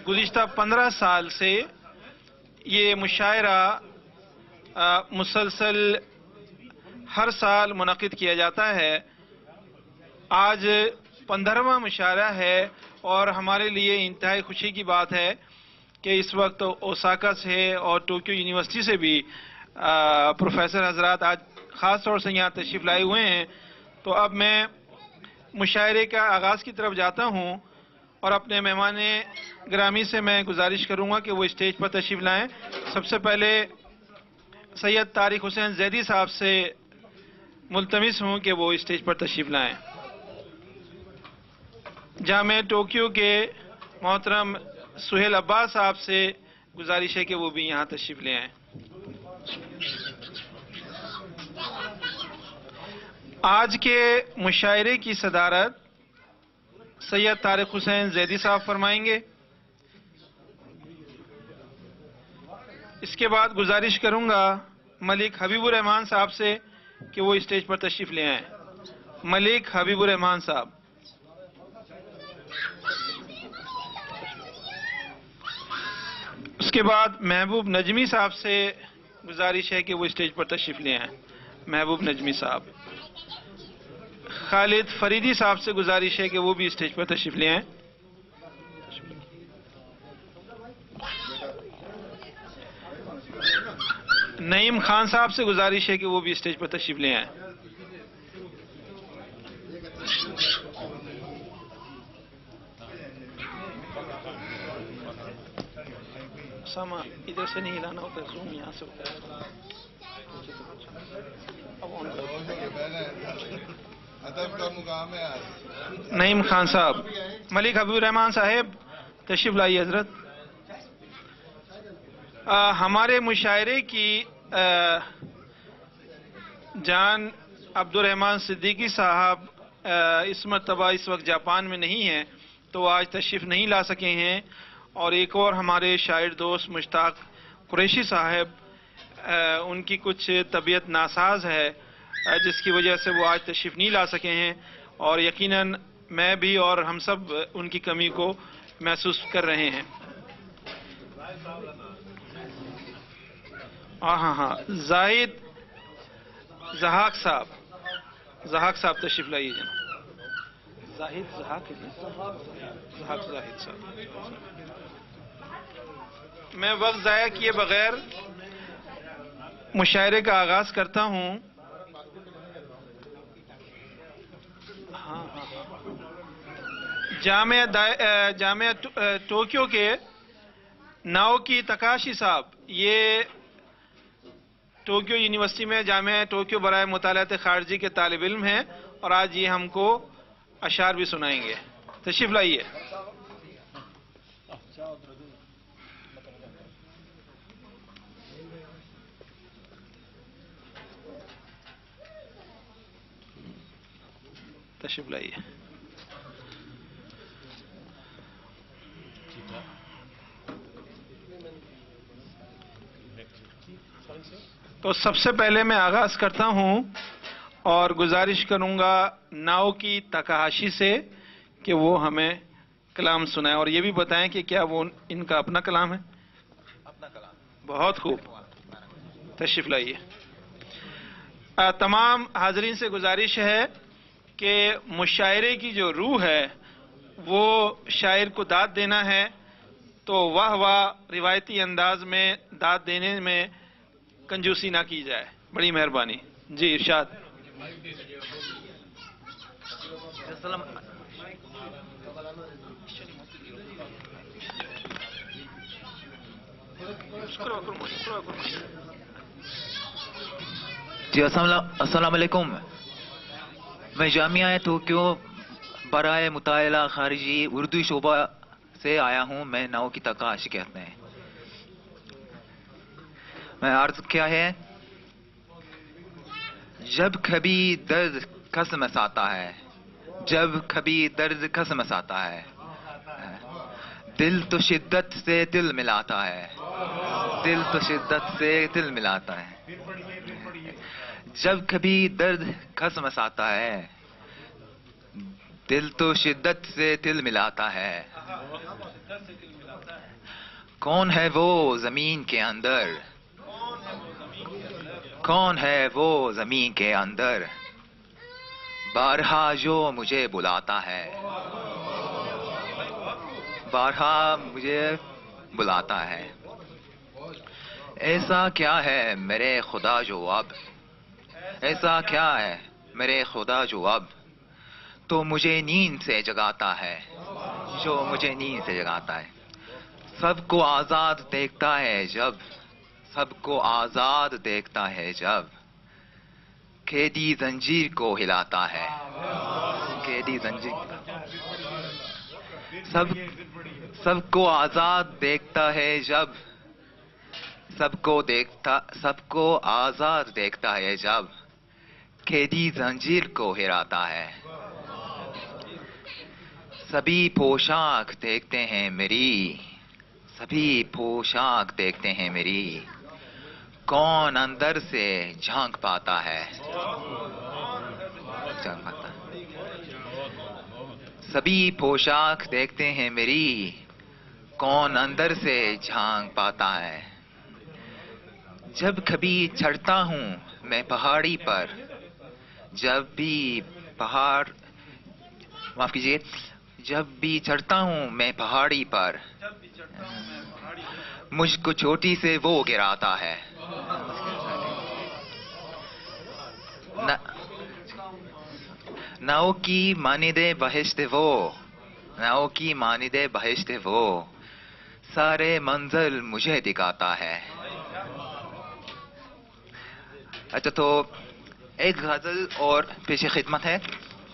گزشتہ 15 سال سے یہ مشاعرہ مسلسل ہر سال منعقد کیا جاتا ہے۔ آج 15واں مشاعرہ ہے اور ہمارے لیے انتہائی خوشی کی بات ہے کہ اس وقت اوساکا سے اور ٹوکیو یونیورسٹی سے بھی پروفیسر حضرات آج خاص طور سے یہاں تشریف لائے ہوئے ہیں۔ تو اب میں مشاعرے کا آغاز کی طرف جاتا ہوں اور اپنے مہمان گرامی سے میں گزارش کروں گا کہ وہ اسٹیج پر تشریف لائیں۔ سب سے پہلے سید طارق حسین زیدی صاحب سے ملتمس ہوں کہ وہ اسٹیج پر تشریف لائیں۔ جامعہ ٹوکیو کے محترم سہیل عباس صاحب سے گزارش ہے کہ وہ بھی یہاں تشریف لے آئیں۔ آج کے مشاعرے کی صدارت سید طارق حسین زیدی صاحب فرمائیں گے۔ اس کے بعد گزارش کروں گا ملک حبیب الرحمان صاحب سے کہ وہ اسٹیج پر تشریف لے آئیں۔ ملک حبیب الرحمان صاحب۔ اس کے بعد محبوب نجمی صاحب سے گزارش ہے کہ وہ اسٹیج پر تشریف لے آئیں۔ محبوب نجمی صاحب۔ خالد فریدی صاحب سے گزارش ہے کہ وہ بھی اسٹیج پر تشریف لے آئیں۔ نعیم خان صاحب سے گزارش ہے کہ وہ بھی اسٹیج پر تشریف لے آئیں۔ ساما ادھر سے نہیں ہلانا ہوتا، زوم یہاں سے ہوتا ہے۔ نعیم خان صاحب۔ ملک حبیب الرحمان صاحب تشریف لائیے حضرت۔ ہمارے مشاعرے کی جان عبد الرحمان صدیقی صاحب اس مرتبہ اس وقت جاپان میں نہیں ہیں تو آج تشریف نہیں لا سکے ہیں، اور ایک اور ہمارے شاعر دوست مشتاق قریشی صاحب ان کی کچھ طبیعت ناساز ہے جس کی وجہ سے وہ آج تشریف نہیں لا سکے ہیں، اور یقیناً میں بھی اور ہم سب ان کی کمی کو محسوس کر رہے ہیں۔ ہاں زاہد زہاق صاحب تشریف لائیے جناب۔ زہاق زاہد صاحب۔ میں وقت ضائع کیے بغیر مشاعرے کا آغاز کرتا ہوں۔ جامعہ ٹوکیو کے ناوکی تکاشی صاحب، یہ ٹوکیو یونیورسٹی میں جامعہ ٹوکیو برائے مطالعات خارجی کے طالب علم ہیں اور آج یہ ہم کو اشعار بھی سنائیں گے۔ تشریف لائیے۔ تشریف لائیے۔ تو سب سے پہلے میں آغاز کرتا ہوں اور گزارش کروں گا ناوکی تاکاہاشی سے کہ وہ ہمیں کلام سنائیں، اور یہ بھی بتائیں کہ کیا وہ ان کا اپنا کلام ہے؟ اپنا کلام۔ بہت خوب، تشریف لائیے۔ تمام حاضرین سے گزارش ہے کہ مشاعرے کی جو روح ہے وہ شاعر کو داد دینا ہے، تو واہ واہ روایتی انداز میں داد دینے میں کنجوسی نہ کی جائے، بڑی مہربانی۔ جی ارشاد۔ جی السلام علیکم۔ میں جامعہ ٹوکیو برائے مطالعہ خارجی اردو شعبہ سے آیا ہوں۔ میں ناوکی تاکاہاشی کہتے ہیں۔ میں عرض کیا ہے، جب کبھی درد کھسمس آتا ہے، جب کبھی درد کھسمس آتا ہے، دل تو شدت سے دل ملاتا ہے، دل تو شدت سے دل ملاتا ہے۔ جب کبھی درد کھسمس آتا ہے، دل تو شدت سے دل ملاتا ہے۔ कौन है वो जमीन के अंदर, कौन है वो जमीन के अंदर, बारहा जो मुझे बुलाता है, बारहा मुझे बुलाता है। ऐसा क्या है मेरे खुदा जो अब, ऐसा क्या है मेरे खुदा जो अब तो मुझे नींद से जगाता है, जो मुझे नींद से जगाता है। सबको आजाद देखता है जब, सबको आजाद देखता है जब, कैदी जंजीर को हिलाता है, कैदी जंजीर। सबको आजाद देखता है जब, सबको आजाद देखता है जब, कैदी जंजीर को हिलाता है। सभी पोशाक देखते हैं मेरी, सभी पोशाक देखते हैं मेरी, कौन अंदर से झांक पाता है, झांक पाता है। सभी पोशाक देखते हैं मेरी, कौन अंदर से झांक पाता है। जब कभी चढ़ता हूँ मैं पहाड़ी पर, जब भी पहाड़, माफ कीजिए, जब भी चढ़ता हूँ मैं पहाड़ी पर, मुझको चोटी से वो गिराता है। नाव की मानिदे बहिश्त वो, नाव की मानिदे बहिश्त वो, सारे मंजिल मुझे दिखाता है। अच्छा, तो एक गजल और पेश खिदमत है,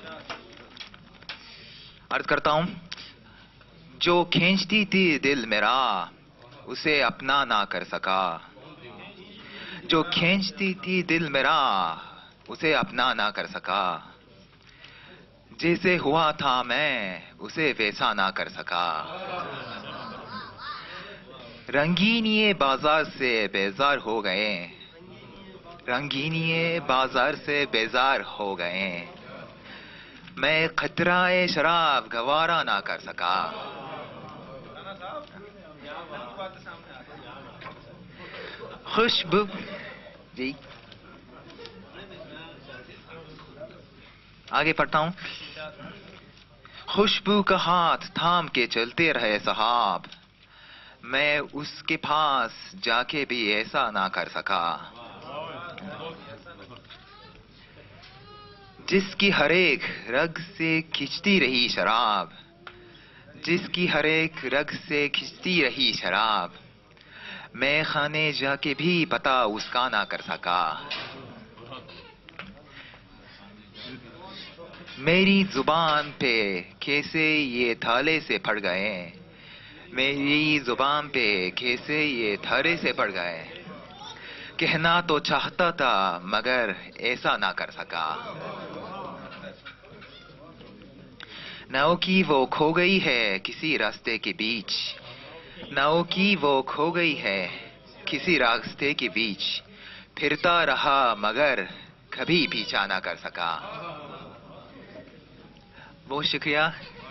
अर्ज करता हूं। जो खींचती थी दिल मेरा उसे अपना ना कर सका, जो खींचती थी दिल मेरा उसे अपना ना कर सका, जैसे हुआ था मैं उसे वैसा ना कर सका। रंगीनिये बाजार से बेजार हो गए, रंगीनिये बाजार से बेजार हो गए, मैं खतराए शराब गवारा ना कर सका। खुशबू जी, आगे पढ़ता हूं। खुशबू का हाथ थाम के चलते रहे साहब, मैं उसके पास जाके भी ऐसा ना कर सका। जिसकी हर एक रग से खिंचती रही शराब, जिसकी हर एक रग से खिंचती रही शराब, मैं खाने जाके भी पता उसका ना कर सका। मेरी जुबान पे कैसे ये थाले से पड़ गए, मेरी जुबान पे कैसे ये थाले से पड़ गए, कहना तो चाहता था मगर ऐसा ना कर सका। नाव की वो खो गई है किसी रास्ते के बीच, नाव की वो खो गई है किसी रास्ते के बीच, फिरता रहा मगर कभी पीछा ना कर सका। बहुत शुक्रिया।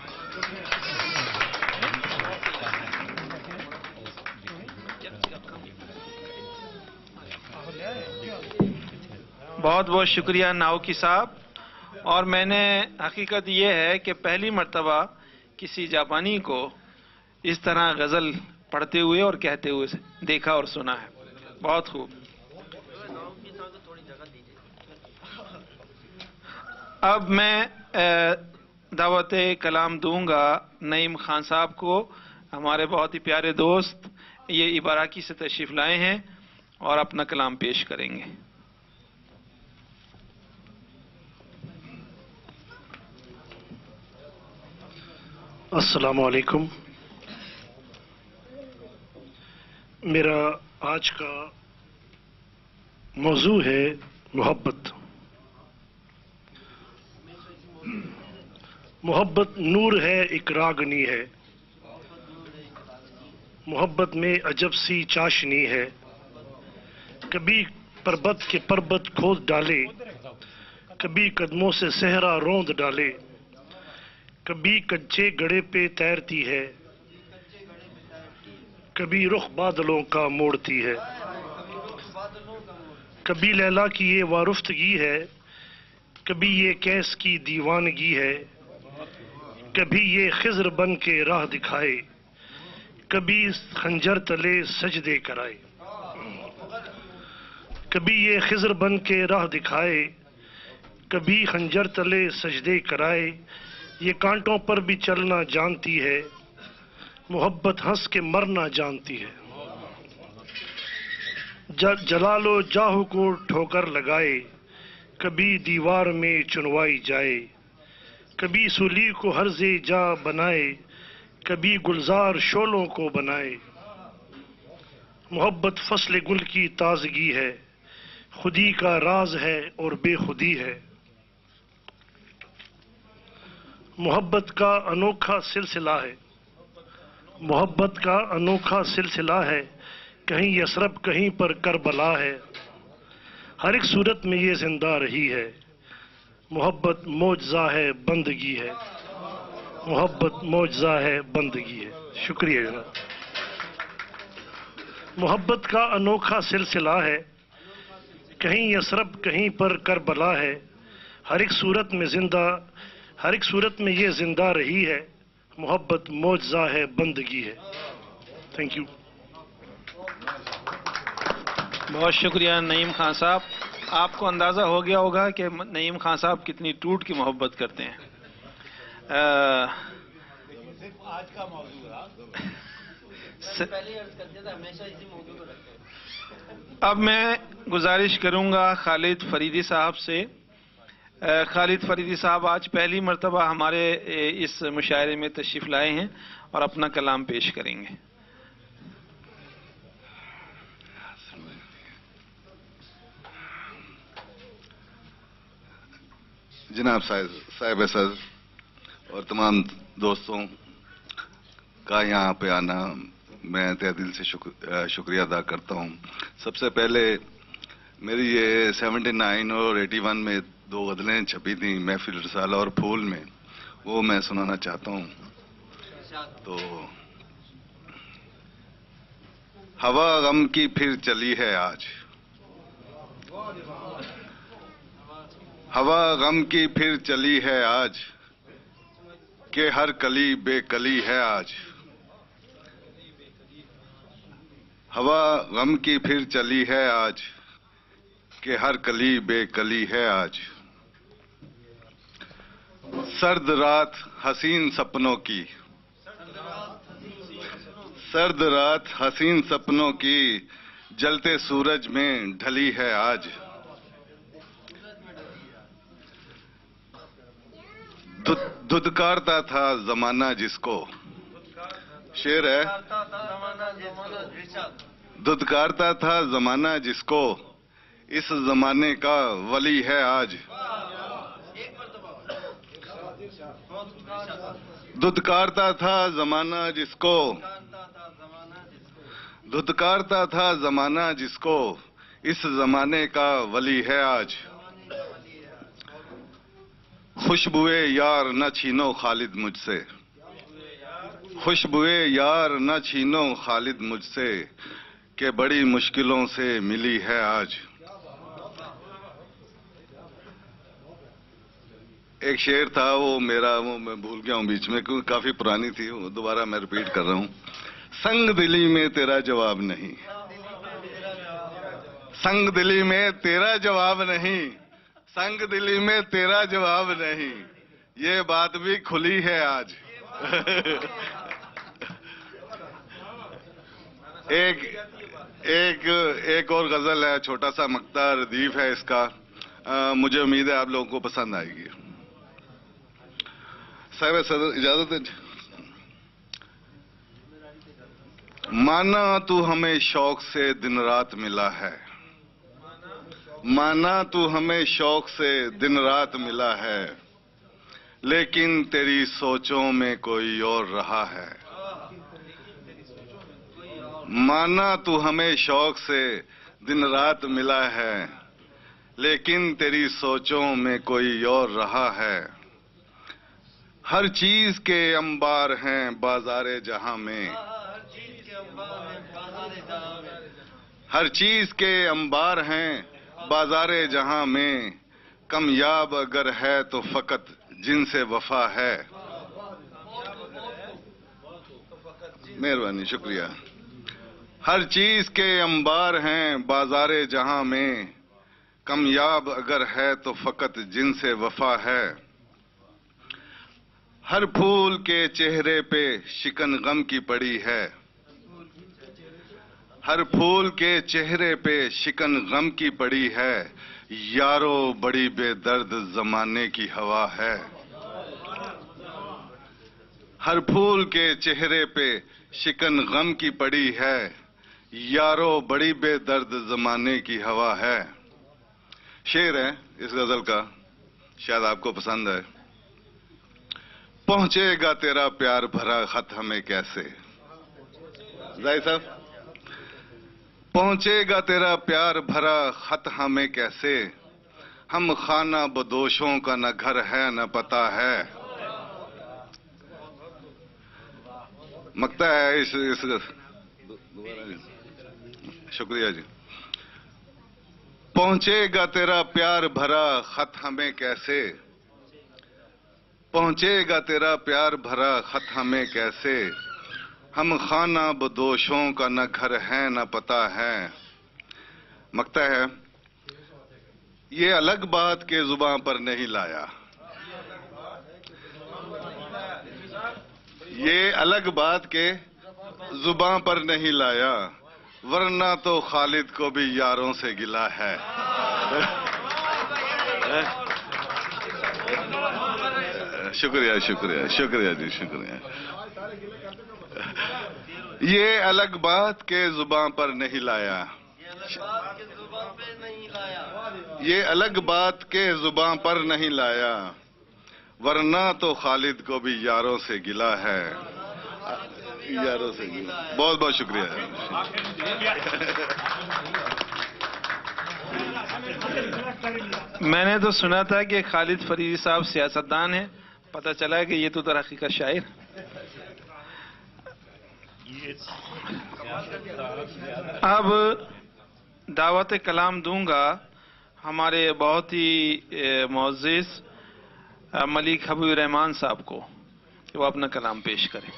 बहुत बहुत शुक्रिया नावकी साहब। और मैंने हकीकत ये है कि पहली मर्तबा किसी जापानी को इस तरह गज़ल पढ़ते हुए और कहते हुए देखा और सुना है। बहुत खूब। अब मैं दावत कलाम दूंगा नईम खान साहब को। हमारे बहुत ही प्यारे दोस्त ये इबाराकी से तशरीफ लाए हैं और अपना कलाम पेश करेंगे। अस्सलामु अलैकुम। मेरा आज का मौजू है मोहब्बत। मोहब्बत नूर है, एक रागनी है, मोहब्बत में अजब सी चाशनी है, कभी पर्वत के पर्वत खोद डाले, कभी कदमों से सहरा रोंद डाले, कभी कच्चे गड़े पे तैरती है, کبھی رخ بادلوں کا موڑتی ہے، کبھی لیلا کی یہ وارفتگی ہے، کبھی یہ کیس کی دیوانگی ہے، کبھی یہ خضر بن کے راہ دکھائے، کبھی خنجر تلے سجدے کرائے، کبھی یہ خضر بن کے راہ دکھائے، کبھی خنجر تلے سجدے کرائے، یہ کانٹوں پر بھی چلنا جانتی ہے، محبت ہنس کے مرنا جانتی ہے، جلال و جاہ کو ٹھوکر لگائے، کبھی دیوار میں چنوائی جائے، کبھی سولی کو ہرز جا بنائے، کبھی گلزار شولوں کو بنائے، محبت فصل گل کی تازگی ہے، خودی کا راز ہے اور بے خودی ہے، محبت کا انوکھا سلسلہ ہے، محبت کا انوکھا سلسلہ ہے، کہیں یثرب کہیں پر کربلا ہے، ہر ایک صورت میں یہ زندہ رہی ہے، محبت معجزہ ہے بندگی ہے، محبت معجزہ ہے بندگی ہے۔ شکریہ جناب۔ محبت کا انوکھا سلسلہ ہے، کہیں یثرب کہیں پر کربلا ہے، ہر ایک صورت میں یہ زندہ رہی ہے، محبت معجزہ ہے بندگی ہے۔ Thank you. بہت شکریہ نعیم خان صاحب۔ آپ کو اندازہ ہو گیا ہوگا کہ نعیم خان صاحب کتنی ٹوٹ کی محبت کرتے ہیں۔ آج کا موضوع اب میں گزارش کروں گا خالد فریدی صاحب سے۔ خالد فریدی صاحب آج پہلی مرتبہ ہمارے اس مشاعرے میں تشریف لائے ہیں اور اپنا کلام پیش کریں گے۔ جناب صاحب اسد اور تمام دوستوں کا یہاں پہ آنا میں تہ دل سے شکریہ ادا کرتا ہوں۔ سب سے پہلے میری یہ 79 اور 81 میں 2 غزلیں چھپی تھیں محفل رسالہ اور پھول میں، وہ میں سنانا چاہتا ہوں۔ تو ہوا غم کی پھر چلی ہے آج، ہوا غم کی پھر چلی ہے آج، کہ ہر کلی بے کلی ہے آج، ہوا غم کی پھر چلی ہے آج، کہ ہر کلی بے کلی ہے آج، سرد رات حسین سپنوں کی، سرد رات حسین سپنوں کی، جلتے سورج میں ڈھلی ہے آج، دھدکارتا تھا زمانہ جس کو، شعر ہے، دھدکارتا تھا زمانہ جس کو، اس زمانے کا ولی ہے آج، دھدکارتا تھا زمانہ جس کو، دھدکارتا تھا زمانہ جس کو، اس زمانے کا ولی ہے آج، خوشبوئے یار نہ چھینو خالد مجھ سے، خوشبوئے یار نہ چھینو خالد مجھ سے، کہ بڑی مشکلوں سے ملی ہے آج۔ ایک شعر تھا وہ میرا، وہ میں بھول گیا ہوں بیچ میں کیونکہ کافی پرانی تھی، وہ دوبارہ میں ریپیٹ کر رہا ہوں۔ سنگ دلی میں تیرا جواب نہیں، سنگ دلی میں تیرا جواب نہیں، سنگ دلی میں تیرا جواب نہیں، یہ بات بھی کھلی ہے آج۔ ایک اور غزل ہے، چھوٹا سا مقطع ردیف ہے اس کا، مجھے امید ہے آپ لوگوں کو پسند آئے گی۔ صاحب صدر اجازت ہے؟ مانا تو ہمیں شوق سے دن رات ملا ہے، مانا تو ہمیں شوق سے دن رات ملا ہے، لیکن تیری سوچوں میں کوئی اور رہا ہے، مانا تو ہمیں شوق سے دن رات ملا ہے، لیکن تیری سوچوں میں کوئی اور رہا ہے، ہر چیز کے انبار ہیں بازار جہاں میں، ہر چیز کے انبار ہیں بازار جہاں میں، کامیاب اگر ہے تو فقط جن سے وفا ہے۔ مہربانی، شکریہ۔ ہر چیز کے انبار ہیں بازار جہاں میں، کامیاب اگر ہے تو فقط جن سے وفا ہے۔ ہر پھول کے چہرے پہ شکن غم کی پڑی ہے، ہر پھول کے چہرے پہ شکن غم کی پڑی ہے، یارو بڑی بے درد زمانے کی ہوا ہے۔ ہر پھول کے چہرے پہ شکن غم کی پڑی ہے، یارو بڑی بے درد زمانے کی ہوا ہے۔ شعر ہے اس غزل کا، شاید آپ کو پسند ہے۔ پہنچے گا تیرا پیار بھرا خط ہمیں کیسے، زاہد صاحب، پہنچے گا تیرا پیار بھرا خط ہمیں کیسے، ہم خانہ بدوشوں کا نہ گھر ہے نہ پتہ ہے۔ مگتا ہے اس شکریہ جی۔ پہنچے گا تیرا پیار بھرا خط ہمیں کیسے، پہنچے گا تیرا پیار بھرا خط ہمیں کیسے، ہم خانہ بدوشوں کا نہ گھر ہے نہ پتہ ہے۔ مگتا ہے یہ الگ بات کے زباں پر نہیں لایا، یہ الگ بات کے زباں پر نہیں لایا، ورنہ تو خالد کو بھی یاروں سے گلا ہے۔ شکریہ شکریہ شکریہ جی، شکریہ۔ یہ الگ بات کے زباں پر نہیں لایا، یہ الگ بات کے زباں پر نہیں لایا، ورنہ تو خالد کو بھی یاروں سے گلا ہے، یاروں سے گلا۔ بہت بہت شکریہ۔ میں نے تو سنا تھا کہ خالد فریدی صاحب سیاستدان ہیں، پتہ چلا کہ یہ تو ترقی کا شاعر۔ اب دعوت کلام دوں گا ہمارے بہت ہی معزز ملک حبیب الرحمان صاحب کو کہ وہ اپنا کلام پیش کریں۔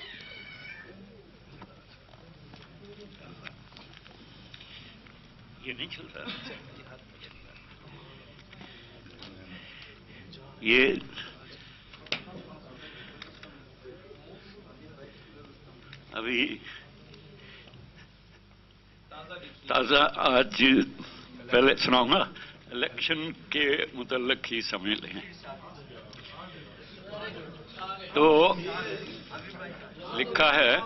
یہ نہیں چل رہا، یہ ابھی تازہ آج پہلے سناؤں گا، الیکشن کے متعلق ہی سمجھ لیں۔ تو لکھا ہے،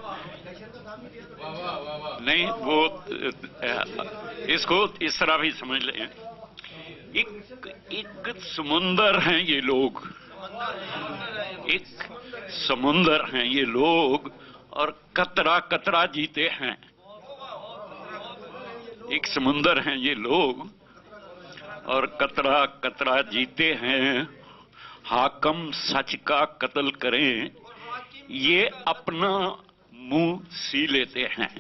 نہیں وہ اس کو اس طرح بھی سمجھ لیں، ایک سمندر ہیں یہ لوگ، ایک سمندر ہیں یہ لوگ اور قطرہ قطرہ جیتے ہیں۔ ایک سمندر ہیں یہ لوگ اور قطرہ قطرہ جیتے ہیں، حاکم سچ کا قتل کریں یہ اپنا منہ سی لیتے ہیں۔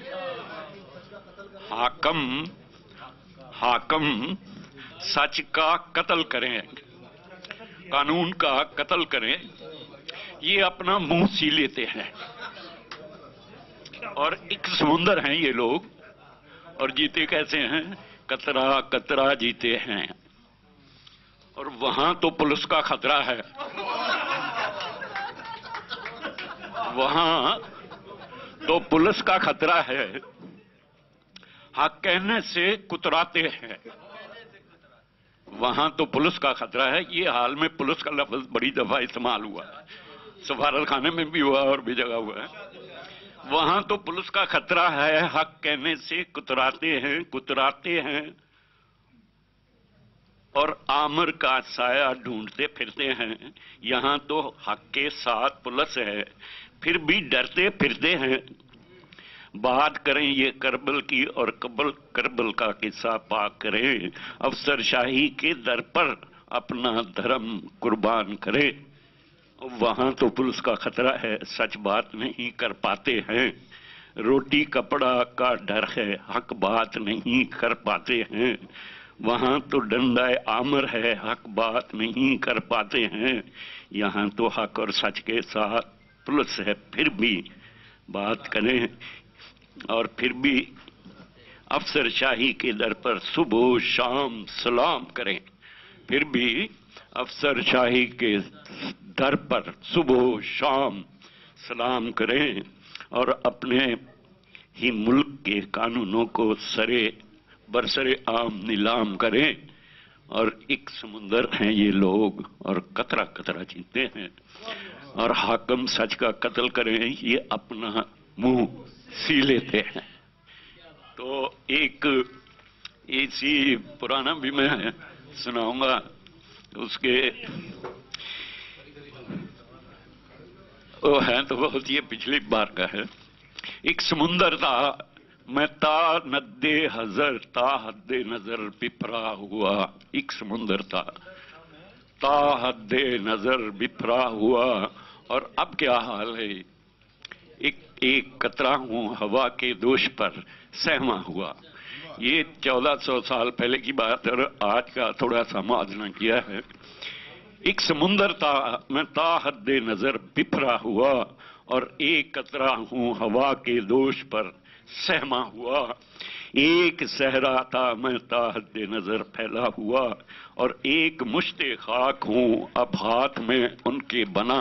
حاکم سچ کا قتل کریں، قانون کا قتل کریں، یہ اپنا منہ سی لیتے ہیں۔ اور ایک سمندر ہیں یہ لوگ اور جیتے کیسے ہیں؟ قطرہ قطرہ جیتے ہیں۔ اور وہاں تو پولیس کا خطرہ ہے، وہاں تو پولیس کا خطرہ ہے، حق کہنے سے کتراتے ہیں، وہاں تو پولیس کا خطرہ ہے۔ یہ حال میں پولیس کا لفظ بڑی دفعہ استعمال ہوا ہے، سفارت خانے میں بھی ہوا اور بھی جگہ ہوا ہے۔ وہاں تو پولیس کا خطرہ ہے، حق کہنے سے کتراتے ہیں اور آمر کا سایہ ڈھونڈتے پھرتے ہیں۔ یہاں تو حق کے ساتھ پولیس ہے، پھر بھی ڈرتے پھرتے ہیں۔ بات کریں یہ کربل کی اور کربل کا قصہ پاک کریں، افسر شاہی کے در پر اپنا دھرم قربان کرے۔ وہاں تو پولیس کا خطرہ ہے، سچ بات نہیں کر پاتے ہیں، روٹی کپڑا کا ڈر ہے، حق بات نہیں کر پاتے ہیں، وہاں تو ڈنڈا آمر ہے، حق بات نہیں کر پاتے ہیں، یہاں تو حق اور سچ کے ساتھ پلس ہے، پھر بھی بات کریں، اور پھر بھی افسر شاہی کے در پر صبح و شام سلام کریں، پھر بھی افسر شاہی کے در پر صبح و شام سلام کریں، اور اپنے ہی ملک کے قانونوں کو برسر عام نیلام کریں، اور ایک سمندر ہیں یہ لوگ اور قطرہ قطرہ جیتے ہیں، اور حاکم سچ کا قتل کریں، یہ اپنا منہ سی لیتے ہیں۔ تو ایک ایسی پرانا بھی میں سناؤں گا، اس کے وہ ہے تو بہت، یہ پچھلی بار کا ہے۔ ایک سمندر تھا، میں تا ند حضر تا حد نظر بپھرا ہوا، ایک سمندر تھا تا حد نظر بپھرا ہوا، اور اب کیا حال ہے، ایک قطرہ ہوں ہوا کے دوش پر سہما ہوا۔ یہ 1400 سال پہلے کی بات ہے، اور آج کا تھوڑا سا موازنہ کیا ہے۔ ایک سمندر تھا، میں تا حد نظر بپھرا ہوا، اور ایک قطرہ ہوں ہوا کے دوش پر سہما ہوا۔ ایک صحرا تھا، میں تا حد نظر پھیلا ہوا، اور ایک مشت خاک ہوں اب ہاتھ میں ان کے بنا۔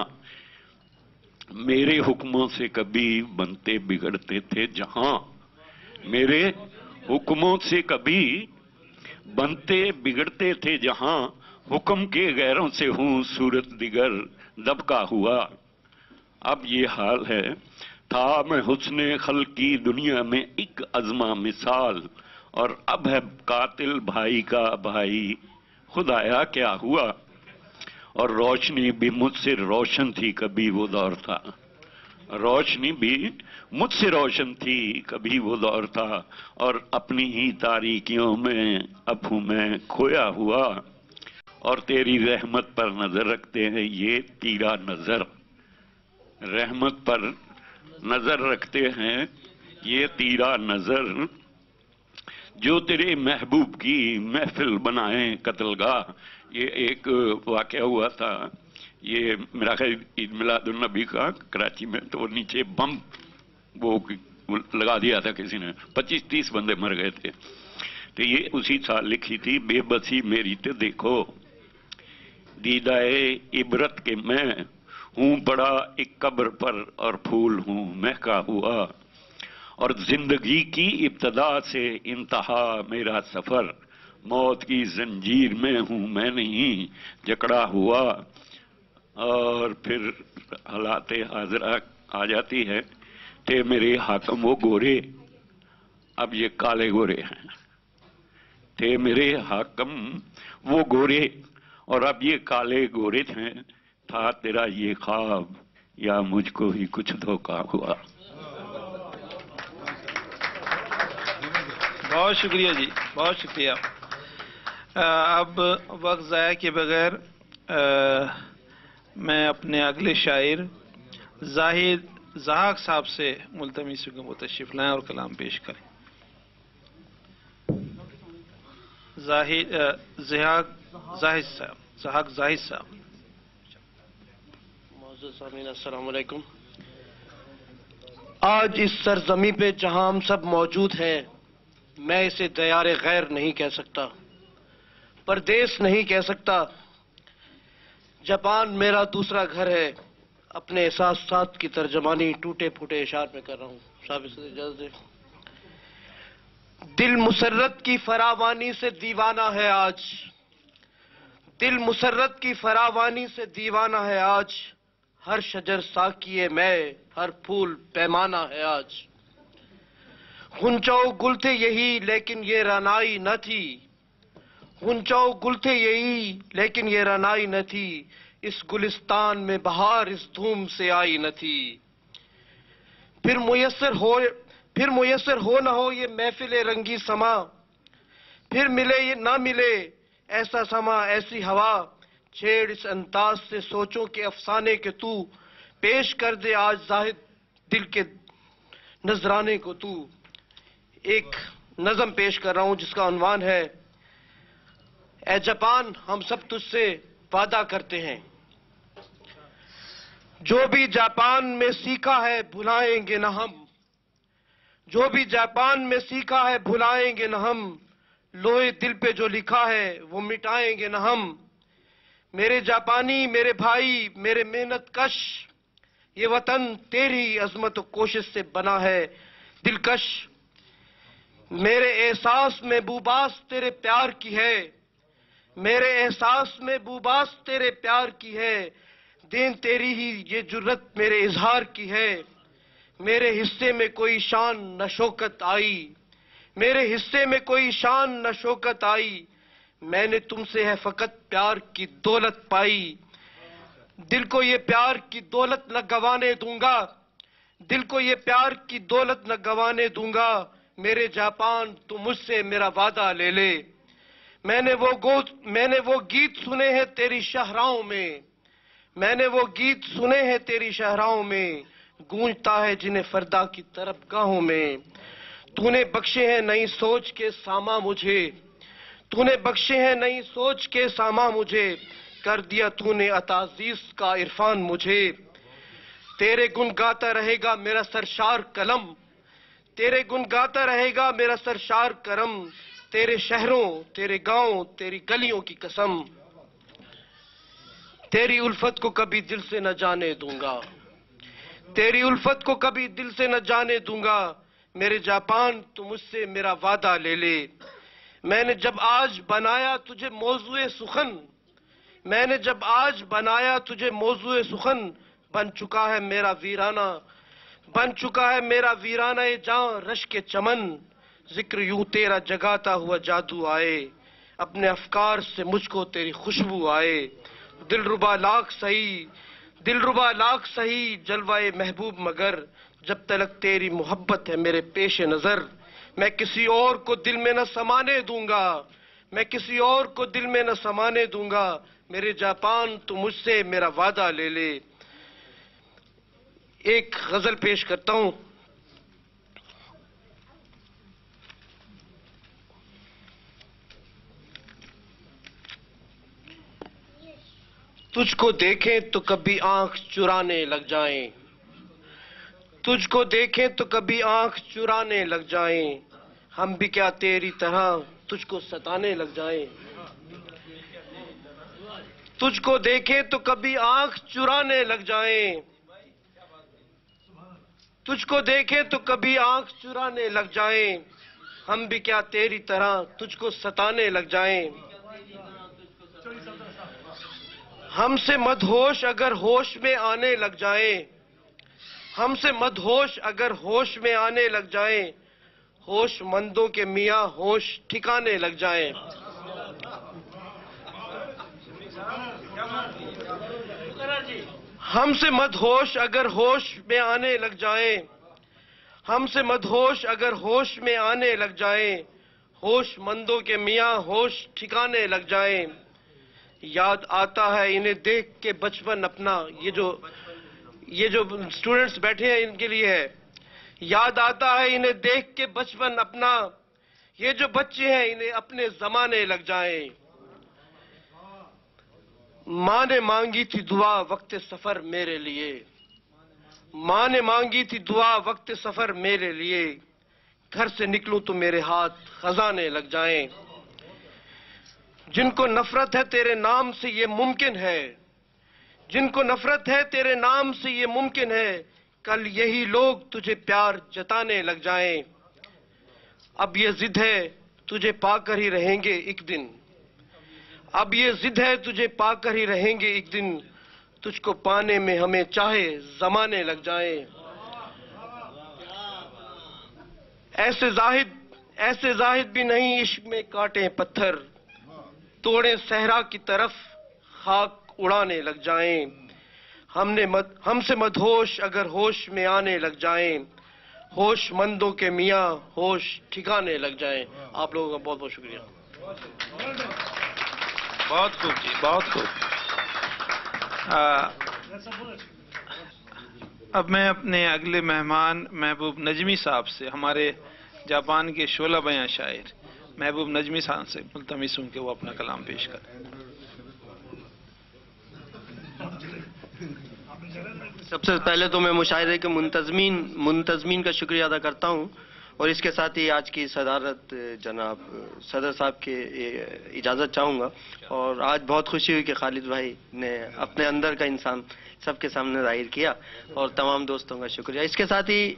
میرے حکموں سے کبھی بنتے بگڑتے تھے جہاں، میرے حکموں سے کبھی بنتے بگڑتے تھے جہاں، حکم کے غیروں سے ہوں صورت دیگر دبکا ہوا۔ اب یہ حال ہے، تھا میں حسن خلقی دنیا میں ایک ازما مثال، اور اب ہے قاتل بھائی کا بھائی، خدایا کیا ہوا۔ اور روشنی بھی مجھ سے روشن تھی کبھی وہ دور تھا، روشنی بھی مجھ سے روشن تھی کبھی وہ دور تھا، اور اپنی ہی تاریکیوں میں اب ہوں میں کھویا ہوا۔ اور تیری رحمت پر نظر رکھتے ہیں یہ تیرا نظر، رحمت پر نظر رکھتے ہیں یہ تیرا نظر، جو تیرے محبوب کی محفل بنائیں قتل گاہ۔ یہ ایک واقعہ ہوا تھا، یہ میرا خیال عید میلاد النبی کا کراچی میں، تو نیچے بم وہ لگا دیا تھا کسی نے، 25-30 بندے مر گئے تھے۔ تو یہ اسی سال لکھی تھی، بے بسی میری تو دیکھو دیدائے عبرت کے میں ہوں پڑا ایک قبر پر، اور پھول ہوں مہکا ہوا، اور زندگی کی ابتدا سے انتہا میرا سفر، موت کی زنجیر میں ہوں میں نہیں جکڑا ہوا۔ اور پھر حالات حاضرہ آ جاتی ہے، تھے میرے حاکم وہ گورے اب یہ کالے گورے ہیں، تھے میرے حاکم وہ گورے اور اب یہ کالے گورے ہیں، تھا تیرا یہ خواب یا مجھ کو ہی کچھ دھوکا ہوا۔ بہت شکریہ جی، بہت شکریہ۔ اب وقت ضائع کے بغیر میں اپنے اگلے شاعر زاہد زہاق صاحب سے ملتمس ہوں کہ وہ تشریف لائیں اور کلام پیش کریں۔ زہاق زاہد صاحب۔ معزز سامعین السلام علیکم۔ آج اس سرزمین پہ جہاں ہم سب موجود ہیں، میں اسے دیار غیر نہیں کہہ سکتا، پردیس نہیں کہہ سکتا، جاپان میرا دوسرا گھر ہے۔ اپنے احساسات کی ترجمانی ٹوٹے پھوٹے اشعار میں کر رہا ہوں، صاحب اس سے اجازت دیں۔ دل مسرت کی فراوانی سے دیوانہ ہے آج، دل مسرت کی فراوانی سے دیوانہ ہے آج، ہر شجر ساقیے میں، ہر پھول پیمانہ ہے آج۔ غنچہ گل تھے یہی لیکن یہ رعنائی نہ تھی، غنچہ گل تھے یہی لیکن یہ رعنائی نہ تھی، اس گلستان میں بہار اس دھوم سے آئی نہ تھی۔ پھر میسر ہو نہ ہو یہ محفل رنگی سما، پھر ملے یہ نہ ملے ایسا سما ایسی ہوا، چھیڑ اس انداز سے سوچوں کے افسانے کے تو پیش کر دے آج زاہد دل کے नजराने को तू। एक नज़म पेश कर रहा हूं जिसका उन्वान है ए जापान हम सब तुझसे वादा करते हैं। जो भी जापान में सीखा है भुलाएंगे न हम, जो भी जापान में सीखा है भुलाएंगे न हम, लोहे दिल पे जो लिखा है वो मिटाएंगे न हम। मेरे जापानी मेरे भाई मेरे मेहनत कश, ये वतन तेरी अजमत कोशिश से बना है दिलकश। मेरे एहसास में बूबास तेरे प्यार की है, मेरे एहसास में बूबास तेरे प्यार की है, देन तेरी ही ये जुर्रत मेरे इजहार की है। मेरे हिस्से में कोई शान न शौकत आई, मेरे हिस्से में कोई शान न शौकत आई, मैंने तुमसे है फकत प्यार की दौलत पाई। दिल को ये प्यार की दौलत न गंवाने दूंगा, दिल को ये प्यार की दौलत न गंवाने दूंगा। मेरे जापान तू मुझसे मेरा वादा ले ले। मैंने वो गीत सुने हैं तेरी शाहराओं में, मैंने वो गीत सुने हैं तेरी शाहराओं में, गूंजता है जिन्हें फरदा की तरफ गाहों में। तूने बख्शे हैं नई सोच के सामा मुझे, तूने बख्शे हैं नई सोच के सामा मुझे, कर दिया तूने अताजीज का इरफान मुझे। तेरे गुन गाता रहेगा मेरा सरशार कलम, तेरे गुन गाता रहेगा मेरा सरशार करम, तेरे शहरों तेरे गांव तेरी गलियों की कसम। तेरी उल्फत को कभी दिल से न जाने दूंगा, तेरी उल्फत को कभी दिल से न जाने दूंगा। मेरे जापान तू मुझसे मेरा वादा ले ले। मैंने जब आज बनाया तुझे मौजूए सुखन, मैंने जब आज बनाया तुझे मौजूए सुखन, बन चुका है मेरा वीराना, बन चुका है मेरा वीराना ये जान रश के चमन। जिक्र यूं तेरा जगाता हुआ जादू आए, अपने अफकार से मुझको तेरी खुशबू आए। दिलरुबा लाख सही, दिलरुबा लाख सही जलवाए महबूब, मगर जब तलक तेरी मोहब्बत है मेरे पेश नजर, मैं किसी और को दिल में न समाने दूंगा, मैं किसी और को दिल में न समाने दूंगा। मेरे जापान तू मुझसे मेरा वादा ले ले। एक गजल पेश करता हूं। तुझको देखें तो कभी आंख चुराने लग जाएं, तुझको देखें तो कभी आंख चुराने लग जाएं, हम भी क्या तेरी तरह तुझको सताने लग जाएं। तुझको देखें तो कभी आंख चुराने लग जाएं, तुझको देखें तो कभी आंख चुराने लग जाएं, हम भी क्या तेरी तरह तुझको सताने लग जाएं। हमसे मदहोश अगर होश में आने लग जाएं, हमसे मदहोश अगर होश में आने लग जाएं, होश मंदों के मियां होश ठिकाने लग जाएं। हमसे मदहोश अगर होश में आने लग जाएं, हमसे मदहोश अगर होश में आने लग जाएं, होश मंदों के मियां होश ठिकाने लग जाएं। याद आता है इन्हें देख के बचपन अपना, ये जो स्टूडेंट्स बैठे हैं इनके लिए है। याद आता है इन्हें देख के बचपन अपना, ये जो बच्चे हैं इन्हें अपने जमाने लग जाएं। माँ ने मांगी थी दुआ वक्त सफर मेरे लिए, माँ ने मांगी थी दुआ वक्त सफर मेरे लिए, घर से निकलूं तो मेरे हाथ खजाने लग जाएं। जिनको नफरत है तेरे नाम से ये मुमकिन है, जिनको नफरत है तेरे नाम से ये मुमकिन है, कल यही लोग तुझे प्यार जताने लग जाएं। अब ये जिद है तुझे पाकर ही रहेंगे एक दिन, अब ये जिद है तुझे पाकर ही रहेंगे एक दिन, तुझको पाने में हमें चाहे जमाने लग जाएं। ऐसे जाहिद भी नहीं इश्क में काटे पत्थर, तोड़े सहरा की तरफ खाक उड़ाने लग जाएं। हमसे मदहोश अगर होश में आने लग जाएं, होश मंदों के मियां होश ठिकाने लग जाएं। आप लोगों का बहुत बहुत शुक्रिया। बहुत खूब जी, बहुत खूब। اب میں اپنے اگلے مہمان محبوب نجمی صاحب سے، ہمارے جاپان کے شعلہ بیاں شاعر محبوب نجمی صاحب سے ملتمس ہوں کہ وہ اپنا کلام پیش کریں۔ سب سے پہلے تو میں مشاعرے کے منتظمین کا شکریہ ادا کرتا ہوں، اور اس کے ساتھ ہی آج کی صدارت جناب صدر صاحب کی اجازت چاہوں گا۔ اور آج بہت خوشی ہوئی کہ خالد بھائی نے اپنے اندر کا انسان سب کے سامنے ظاہر کیا، اور تمام دوستوں کا شکریہ۔ اس کے ساتھ ہی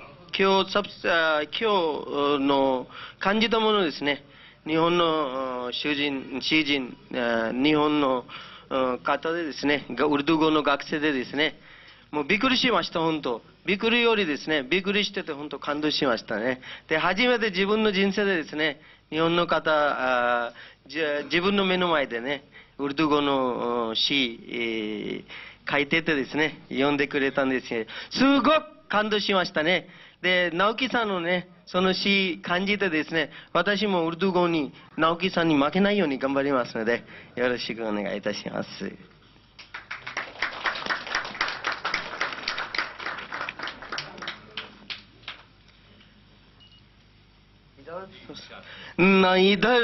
の感じたものですね、日本の詩人、日本の方でですね、ウルドゥー語の学生でですね、もうびっくりしました、本当。びっくりよりですね、びっくりしてて本当感動しましたね。で、初めて自分の人生でですね、日本の方、自分の目の前でね、ウルドゥー語の詩、書いててですね、読んでくれたんですけど、すごく感動しましたね。で、直樹さんのね、その詩感じてですね、私もウルドゥー語に直樹さんに負けないように頑張りますので、よろしくお願いいたします。نہ ادھر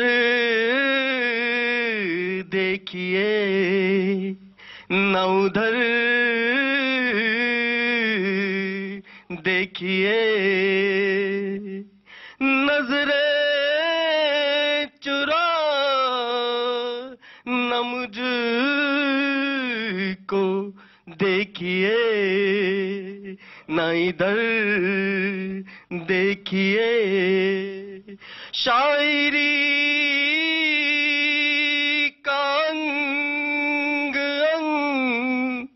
دیکھیے نہ ادھر دیکھیے، نظریں چرا نہ مجھ کو دیکھیے، نہ ادھر دیکھیے، شاعری کا انگ انگ،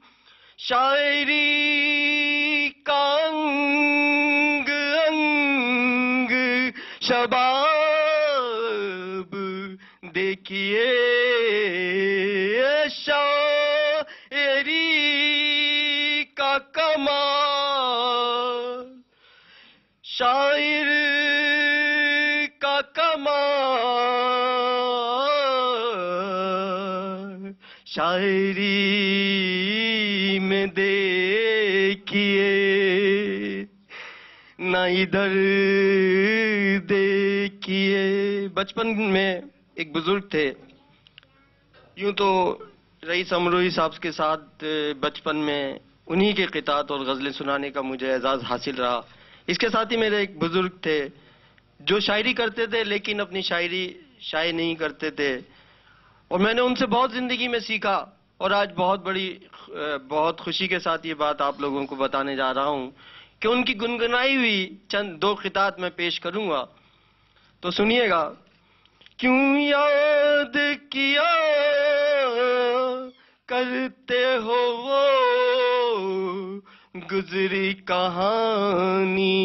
شاعری کا انگ انگ شباب دیکھیے، شاعری کا کمال، شاعر کا کمال شاعری میں دیکھیے، نہ ادھر دیکھیے۔ بچپن میں ایک بزرگ تھے، یوں تو رئیس امروہی صاحب کے ساتھ بچپن میں انہی کے قطعات اور غزلیں سنانے کا مجھے اعزاز حاصل رہا۔ اس کے ساتھ ہی میرے ایک بزرگ تھے جو شاعری کرتے تھے لیکن اپنی شاعری شائع نہیں کرتے تھے، اور میں نے ان سے بہت زندگی میں سیکھا، اور آج بہت خوشی کے ساتھ یہ بات آپ لوگوں کو بتانے جا رہا ہوں کہ ان کی گنگنائی ہوئی چند دو قطعات میں پیش کروں گا، تو سنیے گا۔ کیوں یاد کیا کرتے ہو وہ گزری کہانی،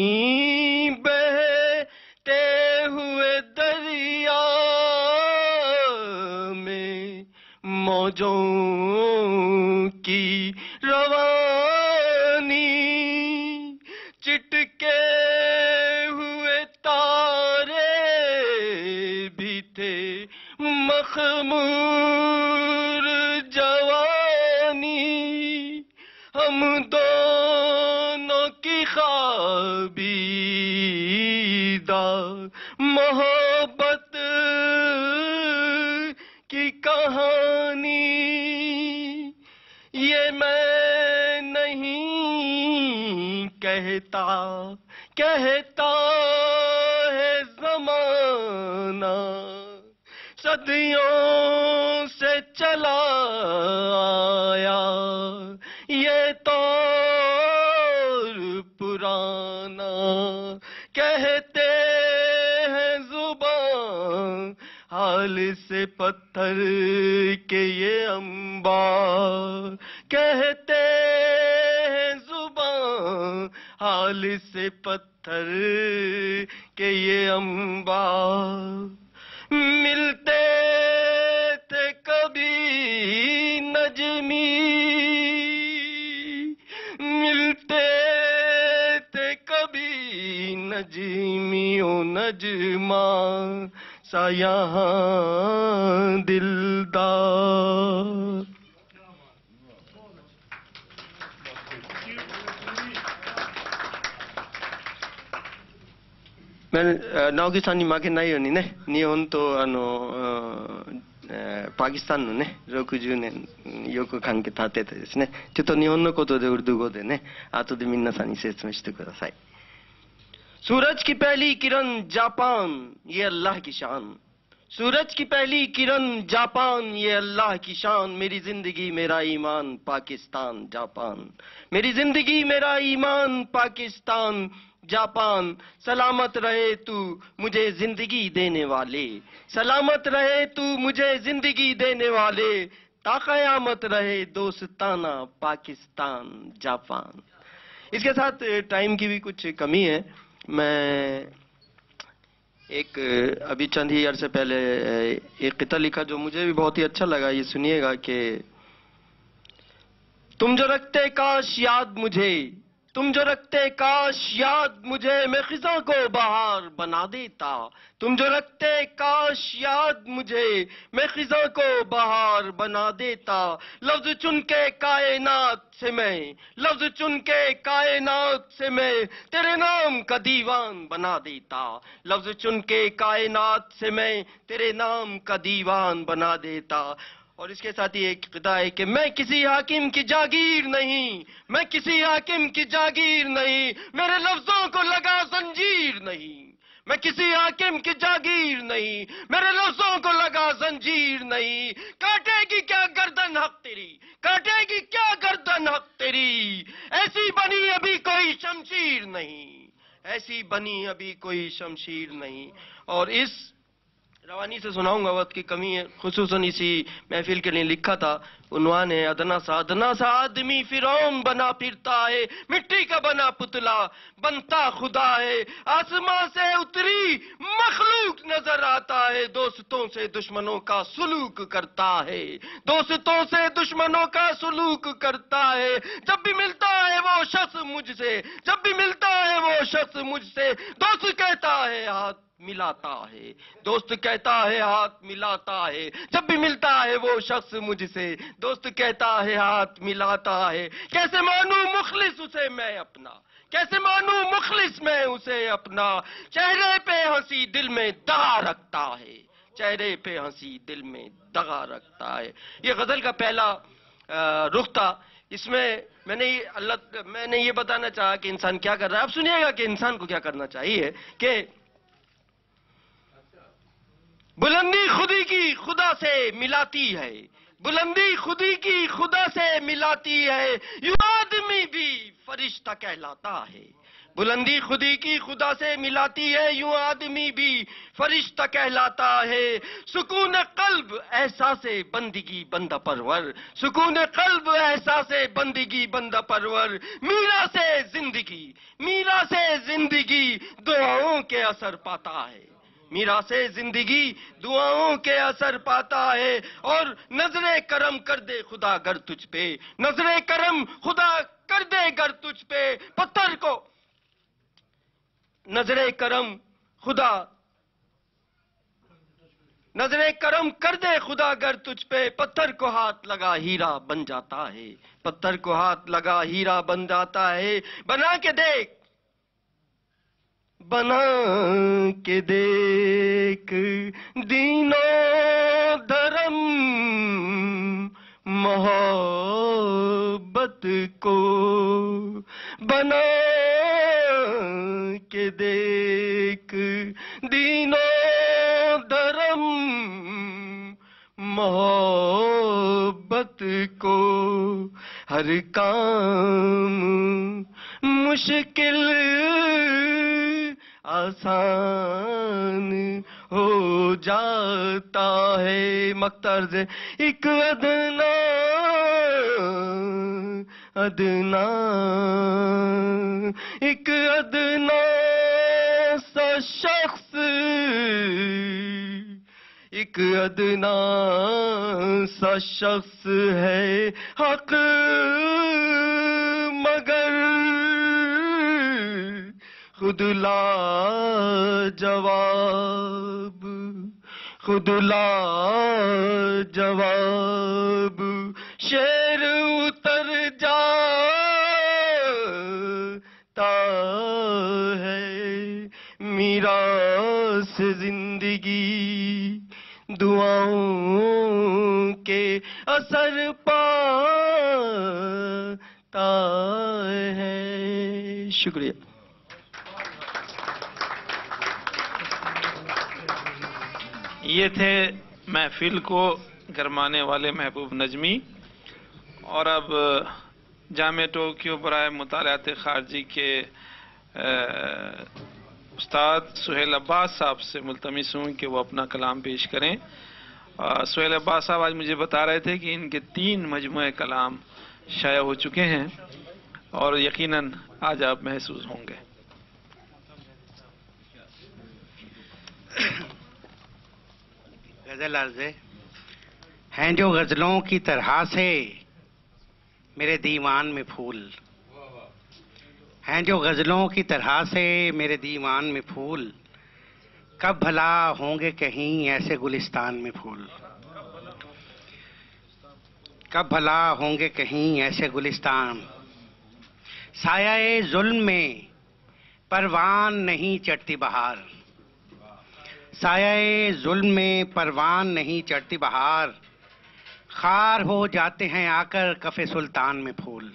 بہتے ہوئے دریا میں موجوں کی روانی، چٹکے ہوئے تارے بھی تھے مخمور جوانی، ہم دونوں کی خوابیدہ محبت کی کہانی، یہ میں نہیں کہتا، کہتا ہے زمانہ، صدیوں سے چلا آیا یہ طور پرانا، کہتے ہیں زبان حال سے پتھر کے یہ انبار، کہتے ہیں زبان حال سے پتھر کے یہ انبار، ملتے تھے کبھی نجمی، ملتے تھے کبھی نجمی و نجماں سا یہاں دلدار۔ 直樹さんに負けないようにね、日本とパキスタンのね、60年よく関係立ててですね、ちょっと日本のことでウルドゥ語でね、後で皆さんに説明してください。सूरज की पहली किरण जापान ये अल्लाह की शान, सूरज की पहली किरण जापान ये अल्लाह की शान, मेरी जिंदगी मेरा ईमान पाकिस्तान जापान, मेरी जिंदगी मेरा ईमान पाकिस्तान जापान, सलामत रहे तू मुझे जिंदगी देने वाले, सलामत रहे तू मुझे जिंदगी देने वाले, ताक़यामत रहे दोस्ताना पाकिस्तान जापान। इसके साथ टाइम की भी कुछ कमी है। मैं एक अभी चंद ही अरसे पहले एक क़िता लिखा जो मुझे भी बहुत ही अच्छा लगा, ये सुनिएगा कि तुम जो रखते काश याद मुझे, तुम जो रखते काश याद मुझे, मैं खिज़ां को बहार बना देता, तुम जो रखते काश याद मुझे, मैं खिज़ां को बहार बना देता, लफ्ज़ चुन के कायनात से मैं, लफ्ज़ चुन के कायनात से मैं तेरे नाम का दीवान बना देता, लफ्ज़ चुन के कायनात से मैं तेरे नाम का दीवान बना देता। और इसके साथ ही एक क़िता है कि मैं किसी हाकिम की जागीर नहीं, मैं किसी हाकिम की जागीर नहीं, मेरे लफ्ज़ों को लगा जंजीर नहीं, मैं किसी हाकिम की जागीर नहीं, मेरे लफ्ज़ों को लगा जंजीर नहीं, काटेगी क्या गर्दन हक तेरी, काटेगी क्या गर्दन हक तेरी, ऐसी बनी अभी कोई शमशीर नहीं, ऐसी बनी अभी कोई शमशीर नहीं। और इस रवानी से सुनाऊंगा, वक्त की कमी है, खुसूसन इसी महफिल के लिए लिखा था। उन्वान है अदना सा आदमी फिरौन बना फिरता है, मिट्टी का बना पुतला बनता खुदा है, आसमां से उतरी मखलूक नजर आता है, दोस्तों से दुश्मनों का सुलूक करता है, दोस्तों से दुश्मनों का सुलूक करता है, जब भी मिलता है वो शख्स मुझसे, जब भी मिलता है वो शख्स मुझसे, दोस्त कहता है हाथ मिलाता है, दोस्त कहता है हाथ मिलाता है, जब भी मिलता है वो शख्स मुझसे, दोस्त कहता है हाथ मिलाता है, कैसे मानूं मुखलिस उसे मैं अपना, कैसे मानूं मुखलिस मैं उसे अपना, चेहरे पे हंसी दिल में दगा रखता है, चेहरे पे हंसी दिल में दगा रखता है। ये गजल का पहला रुख था। इसमें मैंने ये बताना चाहा कि इंसान क्या कर रहा है। अब सुनिएगा कि इंसान को क्या करना चाहिए कि बुलंदी खुदी की खुदा से मिलाती है, बुलंदी खुदी की खुदा से मिलाती है, यूं आदमी भी फरिश्ता कहलाता है, बुलंदी खुदी की खुदा से मिलाती है, यूं आदमी भी फरिश्ता कहलाता है, सुकून कल्ब एहसासे बंदगी बंदा परवर, सुकून कल्ब एहसासे बंदगी बंदा परवर, मीरा से जिंदगी दुआओं के असर पाता है, मीरा से जिंदगी दुआओं के असर पाता है, और नजरे करम कर दे खुदा गर तुझ पे, नजरे करम खुदा कर दे गर तुझ पे, पत्थर को नजरे करम खुदा, नजरे करम कर दे खुदा गर तुझ पे, पत्थर को हाथ लगा हीरा बन जाता है, पत्थर को हाथ लगा हीरा बन जाता है, बना के देख, बना के देख दीनो धर्म मोहब्बत को, बना के देख दीनो धर्म मोहब्बत को, हर काम मुश्किल आसान हो जाता है, मक्तर्ज एक अदना एक अदना सा शख्स, एक अदना सा शख्स है हक, मगर खुद ला जवाब, खुद ला जवाब, शेर उतर जाता है میراث زندگی دعاؤں کے اثر پاتا ہے. شکریہ. یہ تھے محفل کو گرمانے والے محبوب نجمی. اور اب جامعہ ٹوکیو برائے مطالعات خارجی کے استاد سہیل عباس صاحب سے ملتمس ہوں کہ وہ اپنا کلام پیش کریں. سہیل عباس صاحب آج مجھے بتا رہے تھے کہ ان کے 3 مجموعے کلام شائع ہو چکے ہیں اور یقیناً آج آپ محسوس ہوں گے. غزل عرض ہیں جو غزلوں کی طرح سے میرے دیوان میں پھول، ہیں جو غزلوں کی طرح سے میرے دیوان میں پھول، کب بھلا ہوں گے کہیں ایسے گلستان میں پھول، کب بھلا ہوں گے کہیں ایسے گلستان. سایہ ظلم میں پروان نہیں چڑھتی بہار، سایہ ظلم میں پروان نہیں چڑھتی بہار، خار ہو جاتے ہیں آ کر کف سلطان میں پھول.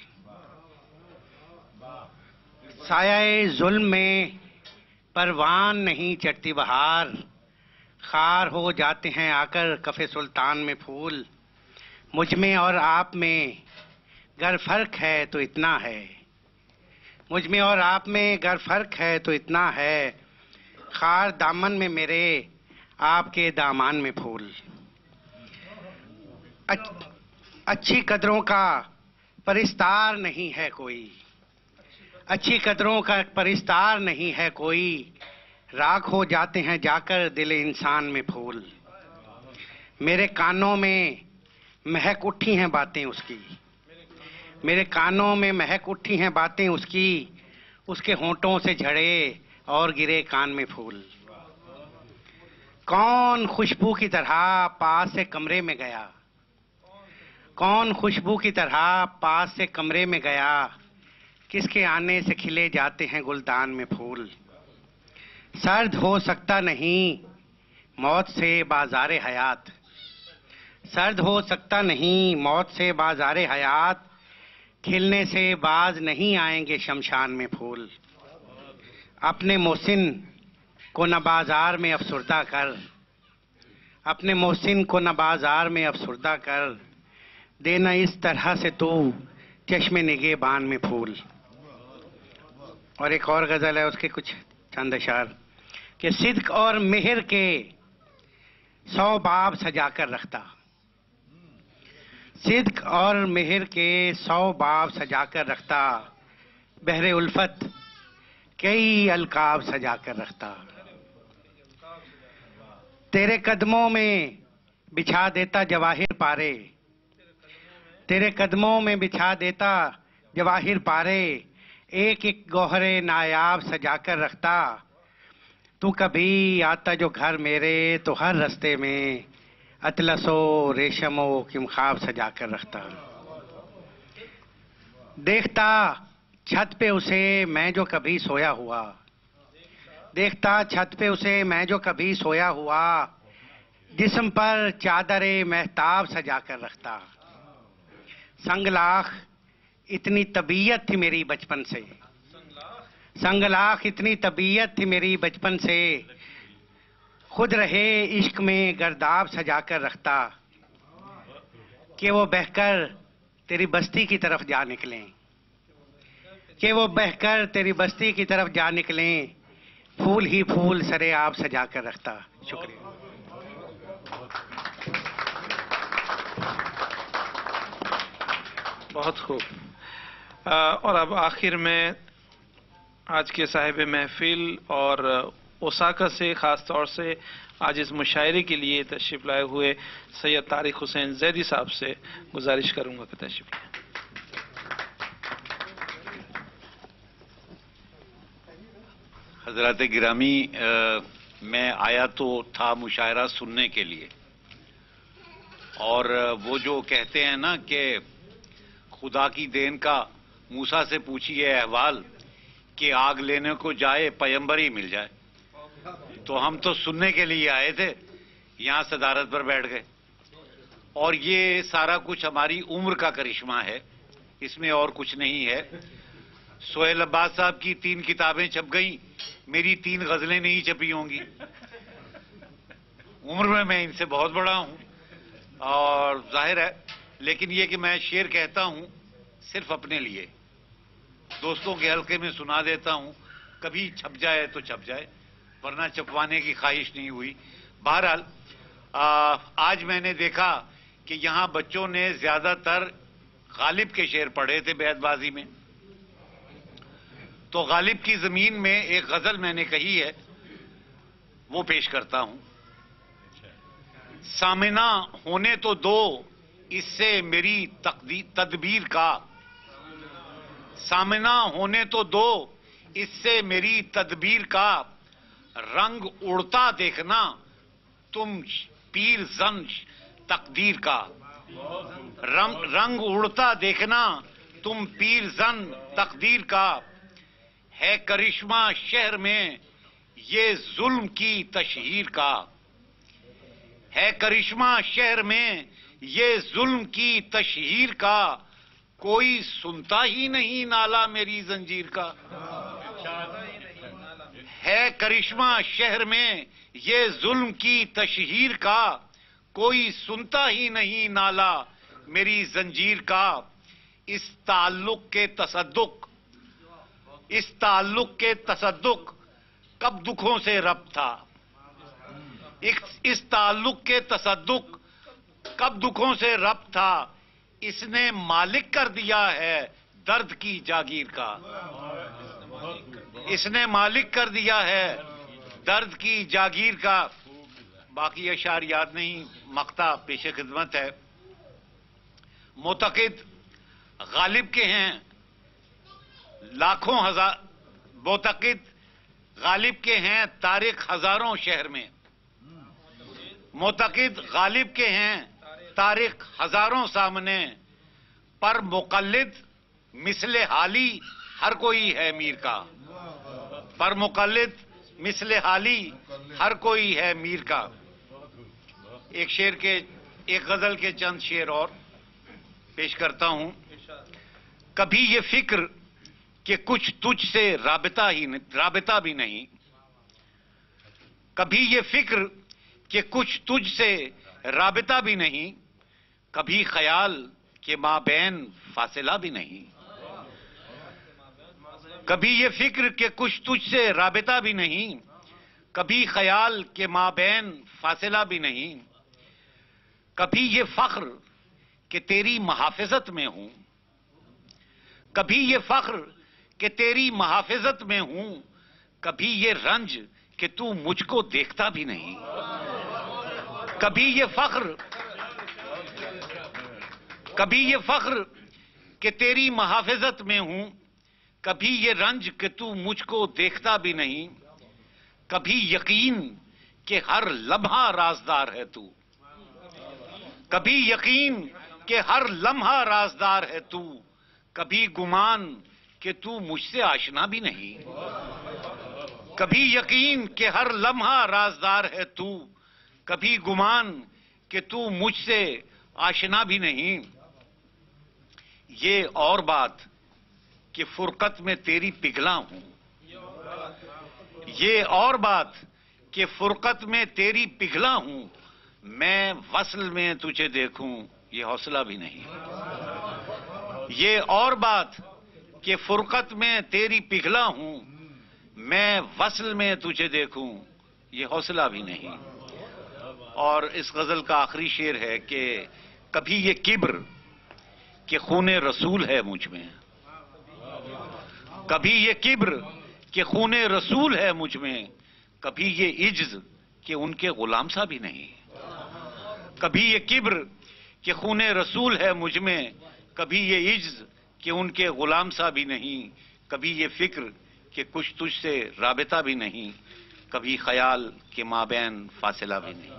سایہ ظلم میں پروان نہیں چڑھتی بہار، خار ہو جاتے ہیں آ کر کف سلطان میں پھول. مجھ میں اور آپ میں گر فرق ہے تو اتنا ہے، مجھ میں اور آپ میں گر فرق ہے تو اتنا ہے، خار دامن میں میرے آپ کے دامان میں پھول. اچھی قدروں کا پرستار نہیں ہے کوئی، اچھی قدروں کا پرستار نہیں ہے کوئی، راکھ ہو جاتے ہیں جا کر دل انسان میں پھول. میرے کانوں میں مہک اٹھی ہیں باتیں اس کی، میرے کانوں میں مہک اٹھی ہیں باتیں اس کی، اس کے ہونٹوں سے جھڑے اور گرے کان میں پھول. کون خوشبو کی طرح پاس سے کمرے میں گیا، کون خوشبو کی طرح پاس سے کمرے میں گیا، کس کے آنے سے کھلے جاتے ہیں گلدان میں پھول. سرد ہو سکتا نہیں موت سے بازار حیات، سرد ہو سکتا نہیں موت سے بازار حیات، کھلنے سے باز نہیں آئیں گے شمشان میں پھول. اپنے محسن کو نہ بازار میں افسردہ کر، اپنے محسن کو نہ بازار میں افسردہ کر، دینا اس طرح سے تو چشم نگہبان میں پھول. اور ایک اور غزل ہے، اس کے کچھ چند اشعار کہ صدق اور مہر کے 100 باب سجا کر رکھتا، صدق اور مہر کے 100 باب سجا کر رکھتا، بحر الفت کئی القاب سجا کر رکھتا. تیرے قدموں میں بچھا دیتا جواہر پارے، تیرے قدموں میں بچھا دیتا جواہر پارے، ایک ایک گوہر نایاب سجا کر رکھتا. تو کبھی آتا جو گھر میرے تو ہر رستے میں اطلس و ریشم و کمخاب سجا کر رکھتا. دیکھتا چھت پہ اسے میں جو کبھی سویا ہوا، دیکھتا چھت پہ اسے میں جو کبھی سویا ہوا، جسم پر چادر مہتاب سجا کر رکھتا. سنگ لاخ اتنی طبیعت تھی میری بچپن سے، سنگ لاخ اتنی طبیعت تھی میری بچپن سے، خود رہے عشق میں گرداب سجا کر رکھتا، کہ وہ بہہ کر تیری بستی کی طرف جا نکلیں، کہ وہ بہہ کر تیری بستی کی طرف جا نکلیں، پھول ہی پھول سرے آپ سجا کر رکھتا. شکریہ. بہت خوب. اور اب آخر میں آج کے صاحب محفل اور اوساکا سے خاص طور سے آج اس مشاعرے کے لیے تشریف لائے ہوئے سید طارق حسین زیدی صاحب سے گزارش کروں گا کہ تشریف لائیں. حضرات گرامی، میں آیا تو تھا مشاعرہ سننے کے لیے، اور وہ جو کہتے ہیں نا کہ خدا کی دین کا موسیٰ سے پوچھیے احوال کہ آگ لینے کو جائے پیمبر ہی مل جائے، تو ہم تو سننے کے لیے آئے تھے، یہاں صدارت پر بیٹھ گئے، اور یہ سارا کچھ ہماری عمر کا کرشمہ ہے، اس میں اور کچھ نہیں ہے۔ سہیل عباس صاحب کی 3 کتابیں چھپ گئیں، میری 3 غزلیں نہیں چھپی ہوں گی۔ عمر میں ان سے بہت بڑا ہوں، اور ظاہر ہے، لیکن یہ کہ میں شعر کہتا ہوں صرف اپنے لیے، دوستوں کے حلقے میں سنا دیتا ہوں، کبھی چھپ جائے تو چھپ جائے، ورنہ چھپوانے کی خواہش نہیں ہوئی۔ بہرحال آج میں نے دیکھا کہ یہاں بچوں نے زیادہ تر غالب کے شعر پڑھے تھے بیعت بازی میں، تو غالب کی زمین میں ایک غزل میں نے کہی ہے، وہ پیش کرتا ہوں۔ سامنا ہونے تو دو اس سے میری تدبیر کا، سامنا ہونے تو دو اس سے میری تدبیر کا، رنگ اڑتا دیکھنا تم پیر زن تقدیر کا، رنگ اڑتا دیکھنا تم پیر زن تقدیر کا، ہے کرشمہ شہر میں یہ ظلم کی تشہیر کا، ہے کرشمہ شہر میں یہ ظلم کی تشہیر کا، کوئی سنتا ہی نہیں نالا میری زنجیر کا، ہے کرشمہ شہر میں یہ ظلم کی تشہیر کا، کوئی سنتا ہی نہیں نالا میری زنجیر کا، اس تعلق کے تصدق کب دکھوں سے ربط تھا، اس تعلق کے تصدق کب دکھوں سے ربط تھا، اس نے مالک کر دیا ہے درد کی جاگیر کا، اس نے مالک کر دیا ہے درد کی جاگیر کا۔ باقی اشعار یاد نہیں، مقطع پیش خدمت ہے۔ معتقد غالب کے ہیں لاکھوں ہزار، معتقد غالب کے ہیں طارق ہزاروں شہر میں، معتقد غالب کے ہیں طارق ہزاروں سامنے، پر مقلد مثل حالی ہر کوئی ہے میر کا، پر مقلد مثل حالی ہر کوئی ہے میر کا۔ ایک غزل کے چند شعر اور پیش کرتا ہوں۔ کبھی یہ فکر کہ کچھ تجھ سے رابطہ بھی نہیں، کبھی یہ فکر کہ کچھ تجھ سے رابطہ بھی نہیں، کبھی خیال کہ مابین فاصلہ بھی نہیں، کبھی یہ فکر کہ کچھ تجھ سے رابطہ بھی نہیں، کبھی خیال کہ مابین فاصلہ بھی نہیں، کبھی یہ فخر کہ تیری محافظت میں ہوں، کبھی یہ فخر کہ تیری محافظت میں ہوں، کبھی یہ رنج کہ تو مجھ کو دیکھتا بھی نہیں، کبھی یہ فخر کہ تیری محافظت میں ہوں، کبھی یہ رنج کہ تو مجھ کو دیکھتا بھی نہیں، کبھی یقین کہ ہر لمحہ رازدار ہے تو، کبھی یقین کہ ہر لمحہ رازدار ہے تو، کبھی گمان کہ تو مجھ سے آشنا بھی نہیں، کبھی یقین کہ ہر لمحہ رازدار ہے تو، کبھی گمان کہ تو مجھ سے آشنا بھی نہیں، یہ اور بات کہ فرقت میں تیری پگھلا ہوں، یہ اور بات کہ فرقت میں تیری پگھلا ہوں، میں وصل میں تجھے دیکھوں یہ حوصلہ بھی نہیں، یہ اور بات کہ فرقت میں تیری پگھلا ہوں، میں وصل میں تجھے دیکھوں یہ حوصلہ بھی نہیں۔ اور اس غزل کا آخری شعر ہے کہ کبھی یہ کبر کہ خون رسول ہے مجھ میں، کبھی یہ کبر کہ خون رسول ہے مجھ میں، کبھی یہ عجز کہ ان کے غلام سا بھی نہیں، کبھی یہ کبر کہ خون رسول ہے مجھ میں، کبھی یہ عجز کہ ان کے غلام سا بھی نہیں، کبھی یہ فکر کہ کچھ تجھ سے رابطہ بھی نہیں، کبھی خیال کہ مابین فاصلہ بھی نہیں۔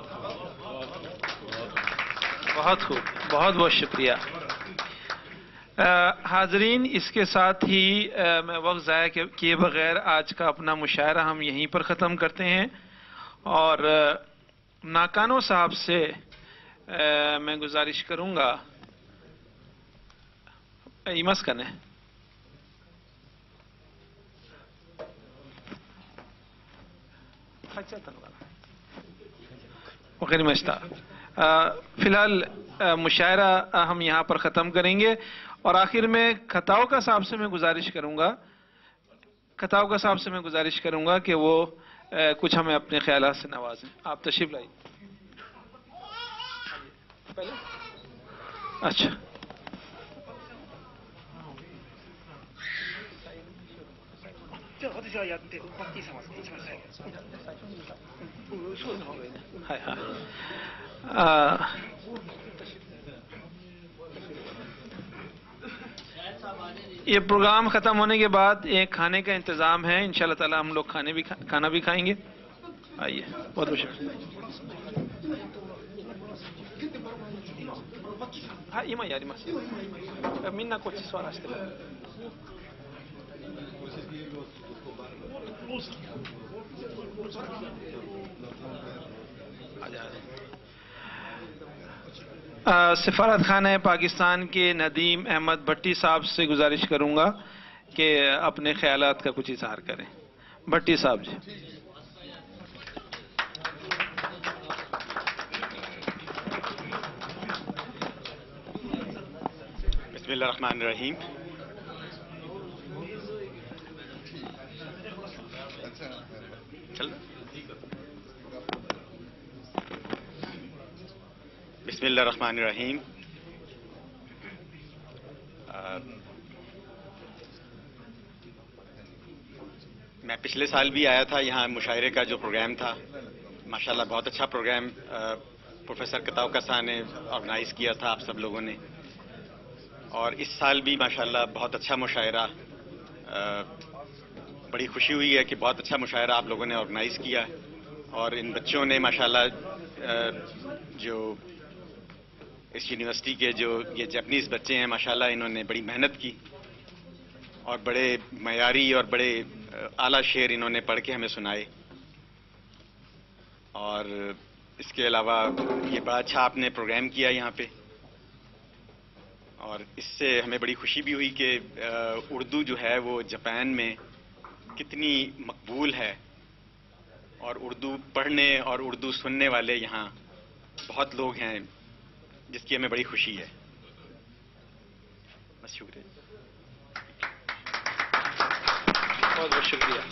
بہت خوب، بہت بہت شکریہ۔ حاضرین، اس کے ساتھ ہی میں وقت ضائع کیے بغیر آج کا اپنا مشاعرہ ہم یہیں پر ختم کرتے ہیں، اور ناکانو صاحب سے میں گزارش کروں گا ایمس کنے فی الحال مشاعرہ ہم یہاں پر ختم کریں گے، اور آخر میں کھتاؤکا صاحب سے میں گزارش کروں گا کہ وہ کچھ ہمیں اپنے خیالات سے نوازیں. آپ تشریف لائیے. اچھا، یہ پروگرام ختم ہونے کے بعد ایک کھانے کا انتظام ہے، انشاءاللہ تعالی ہم لوگ کھانا بھی کھائیں گے. آئیے، بہت بہت شکریہ. ہاں ایما یار میننا کو سوال آستے سفارت خانہ پاکستان کے ندیم احمد بھٹی صاحب سے گزارش کروں گا کہ اپنے خیالات کا کچھ اظہار کریں. بھٹی صاحب جی. بسم اللہ الرحمن الرحیم. بسم اللہ الرحمن الرحیم. میں پچھلے سال بھی آیا تھا یہاں مشاعرے کا جو پروگرام تھا، ماشاءاللہ بہت اچھا پروگرام پروفیسر کھتاؤکا صاحب نے آرگنائز کیا تھا آپ سب لوگوں نے، اور اس سال بھی ماشاءاللہ بہت اچھا مشاعرہ. بڑی خوشی ہوئی ہے کہ بہت اچھا مشاعرہ آپ لوگوں نے آرگنائز کیا، اور ان بچوں نے ماشاءاللہ جو اس یونیورسٹی کے جو یہ جاپنیز بچے ہیں ماشاءاللہ انہوں نے بڑی محنت کی، اور بڑے معیاری اور بڑے اعلیٰ شعر انہوں نے پڑھ کے ہمیں سنائے. اور اس کے علاوہ یہ بڑا اچھا آپ نے پروگرام کیا یہاں پہ، اور اس سے ہمیں بڑی خوشی بھی ہوئی کہ اردو جو ہے وہ جاپان میں کتنی مقبول ہے، اور اردو پڑھنے اور اردو سننے والے یہاں بہت لوگ ہیں، جس کی ہمیں بڑی خوشی ہے. بس شکریہ. بہت بہت شکریہ.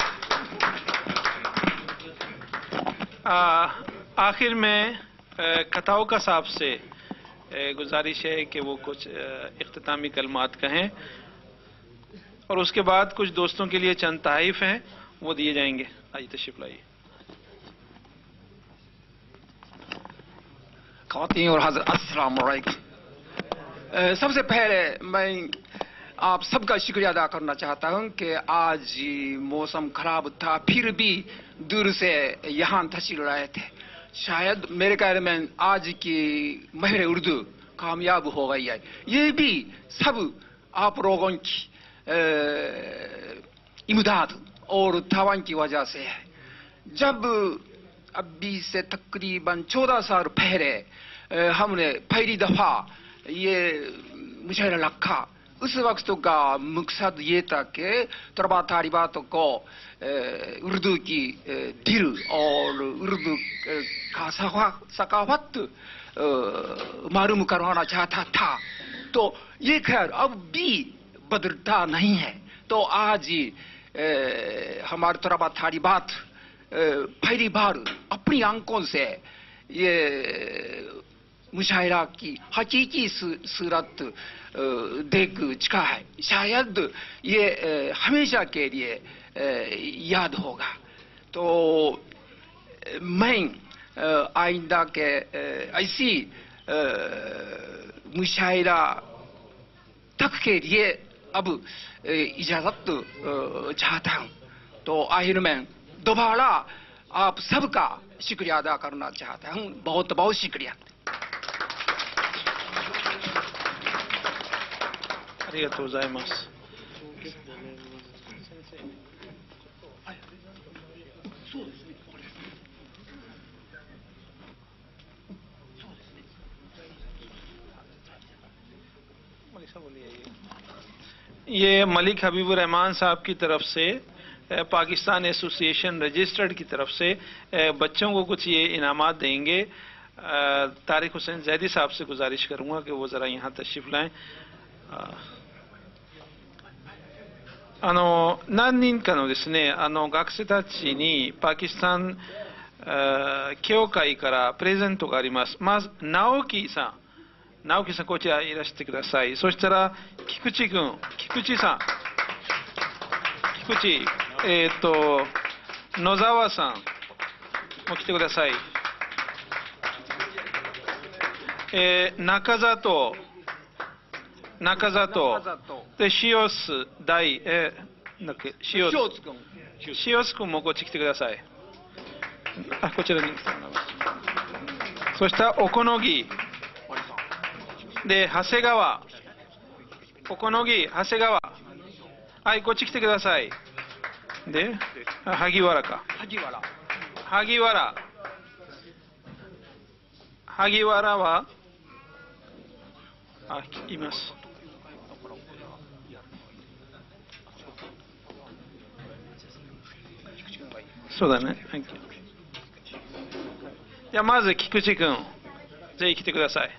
آخر میں کھتاؤکا صاحب سے گزارش ہے کہ وہ کچھ اختتامی کلمات کہیں، اور اس کے بعد کچھ دوستوں کے لیے چند تحائف ہیں وہ دیے جائیں گے. آئیے تشریف لائیے. خواتین اور حضرات السلام علیکم. سب سے پہلے میں آپ سب کا شکریہ ادا کرنا چاہتا ہوں کہ آج موسم خراب تھا پھر بھی دور سے یہاں تشریف لائے تھے. شاید میرے خیال میں آج کی مہر اردو کامیاب ہو گئی ہے. یہ بھی سب آپ لوگوں کی امداد اور تعاون کی وجہ سے ہے. جب ابھی سے تقریباً 14 سال پہلے ہم نے پہلی دفعہ یہ مشاعرہ رکھا، اس وقت کا مقصد یہ تھا کہ طلباء طالبات کو اردو کی دل اور اردو کا ثقافت معلوم کروانا چاہتا تھا. تو یہ خیر اب بھی بدلتا نہیں ہے. تو آج ہمارے طلباء طالبات پہلی بار اپنی آنکھوں سے یہ مشاعرہ کی حقیقی صورت دیکھ چکا ہے. شاید یہ ہمیشہ کے لیے یاد ہوگا. تو میں آئندہ کے ایسی مشاعرہ تک کے لیے اب اجازت چاہتا ہوں. تو آخر میں دوبارہ آپ سب کا شکریہ ادا کرنا چاہتا ہوں. بہت بہت شکریہ. ありがとうございます。یہ ملک حبیب الرحمان صاحب کی طرف سے پاکستان ایسوسیشن رجسٹرڈ کی طرف سے بچوں کو کچھ یہ انعامات دیں گے. طارق حسین زیدی صاحب سے گزارش کروں گا کہ وہ ذرا یہاں تشریف لائیں. 何人かのですね、学生たちにパキスタン協会からプレゼントがあります。まず直樹さんこちらいらしてください。そしたら菊池さん、野沢さんも来てください。中里で塩津大塩津君もこっち来てください。こちらに。そしたらおこのぎで長谷川、はい、こっち来てください。で萩原は、います。そうだね。じゃあまず菊池君、ぜひ来てください。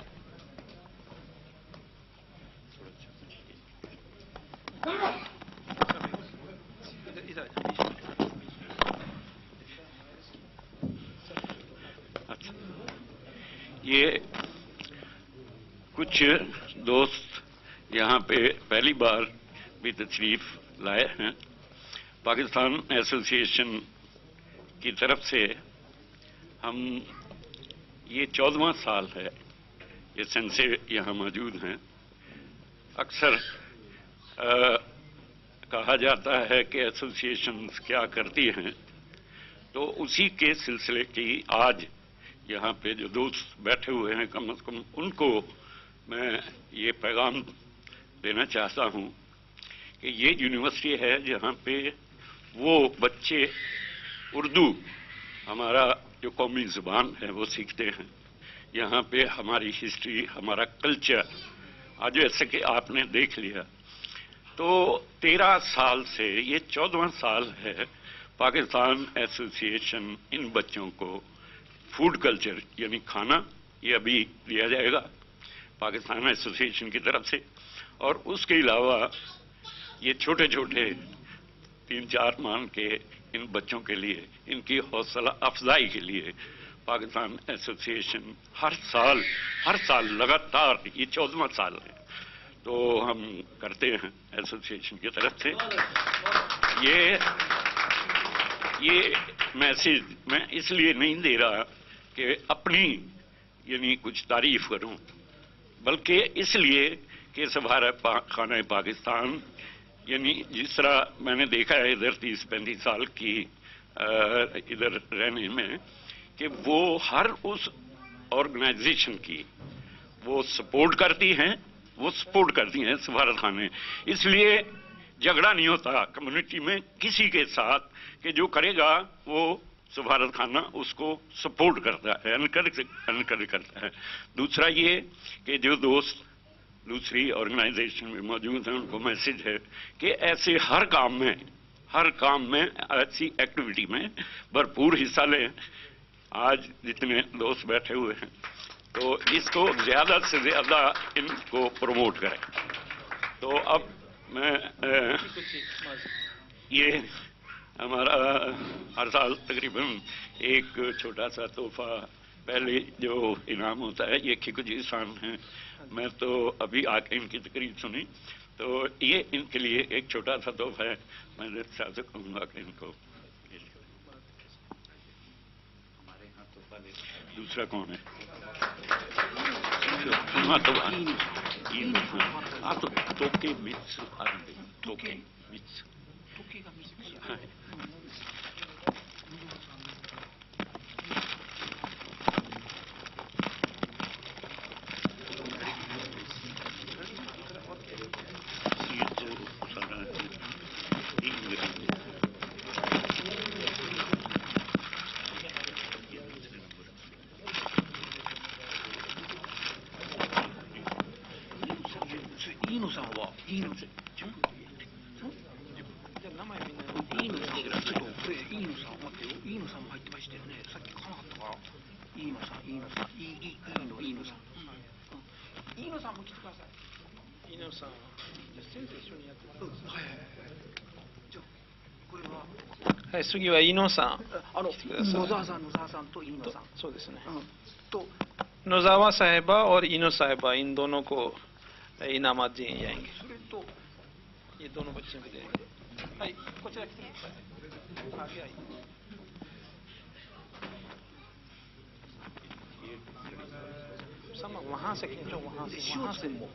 یہ کچھ دوست یہاں پہ پہلی بار بھی تشریف لائے ہیں. پاکستان ایسوسیشن کی طرف سے ہم یہ 14واں سال ہے یہ سنسے یہاں موجود ہیں. اکثر کہا جاتا ہے کہ ایسوسیشنز کیا کرتی ہیں، تو اسی کے سلسلے کی آج یہاں پہ جو دوست بیٹھے ہوئے ہیں کم از کم ان کو میں یہ پیغام دینا چاہتا ہوں کہ یہ یونیورسٹی ہے جہاں پہ وہ بچے اردو ہمارا جو قومی زبان ہے وہ سیکھتے ہیں. یہاں پہ ہماری ہسٹری، ہمارا کلچر، آج جیسے کہ آپ نے دیکھ لیا تو 13 سال سے یہ 14واں سال ہے پاکستان ایسوسیشن ان بچوں کو فوڈ کلچر یعنی کھانا یہ ابھی دیا جائے گا پاکستان ایسوسیشن کی طرف سے، اور اس کے علاوہ یہ چھوٹے 3-4 مان کے ان بچوں کے لیے ان کی حوصلہ افزائی کے لیے پاکستان ایسوسیشن ہر سال لگاتار یہ 14واں سال ہے تو ہم کرتے ہیں ایسوسیشن کی طرف سے. یہ میسج میں اس لیے نہیں دے رہا کہ اپنی یعنی کچھ تعریف کروں، بلکہ اس لیے کہ سفارت خانہ پاکستان یعنی جس طرح میں نے دیکھا ہے ادھر 30-35 سال کی ادھر رہنے میں کہ وہ ہر اس آرگنائزیشن کی وہ سپورٹ کرتی ہیں سفارت خانے. اس لیے جھگڑا نہیں ہوتا کمیونٹی میں کسی کے ساتھ کہ جو کرے گا وہ سفارت خانہ اس کو سپورٹ کرتا ہے، انکریج کرتا ہے. دوسرا یہ کہ جو دوست دوسری آرگنائزیشن میں موجود ہیں ان کو میسج ہے کہ ایسے ہر کام میں ایسی ایکٹیویٹی میں بھرپور حصہ لیں. آج جتنے دوست بیٹھے ہوئے ہیں تو اس کو زیادہ سے زیادہ ان کو پروموٹ کریں. تو اب میں یہ ہمارا ہر سال تقریباً ایک چھوٹا سا تحفہ پہلے جو انعام ہوتا ہے یہ کھکجی سان ہیں. میں تو ابھی آ کے ان کی تقریر سنی تو یہ ان کے لیے ایک چھوٹا سا تحفہ ہے. میں صاحب سے کہوں گا کہ ان کو دوسرا کون ہے توکے مکس いいのさん、じゃあ名前みんないいのさん、ちょっとこれいいのさん待ってよ、いいのさんも入ってましたよね、さっき書かなかったから。いいのさん、いいのさん、いいのさん、いいのさんも来てください。いいのさん、じゃあ先生一緒にやってください。はいはいはい。じゃあこれは。はい、次は飯野さん。野沢さんと飯野さん。そうですね。と野沢साहिबा और इनो साहिबा इन दोनों को इनामात दिए जाएंगे। तो ये दोनों बच्चों को देंगे।はい、こちら来てください。आगे आइए। वहाँ से खींचो, वहाँ सेも。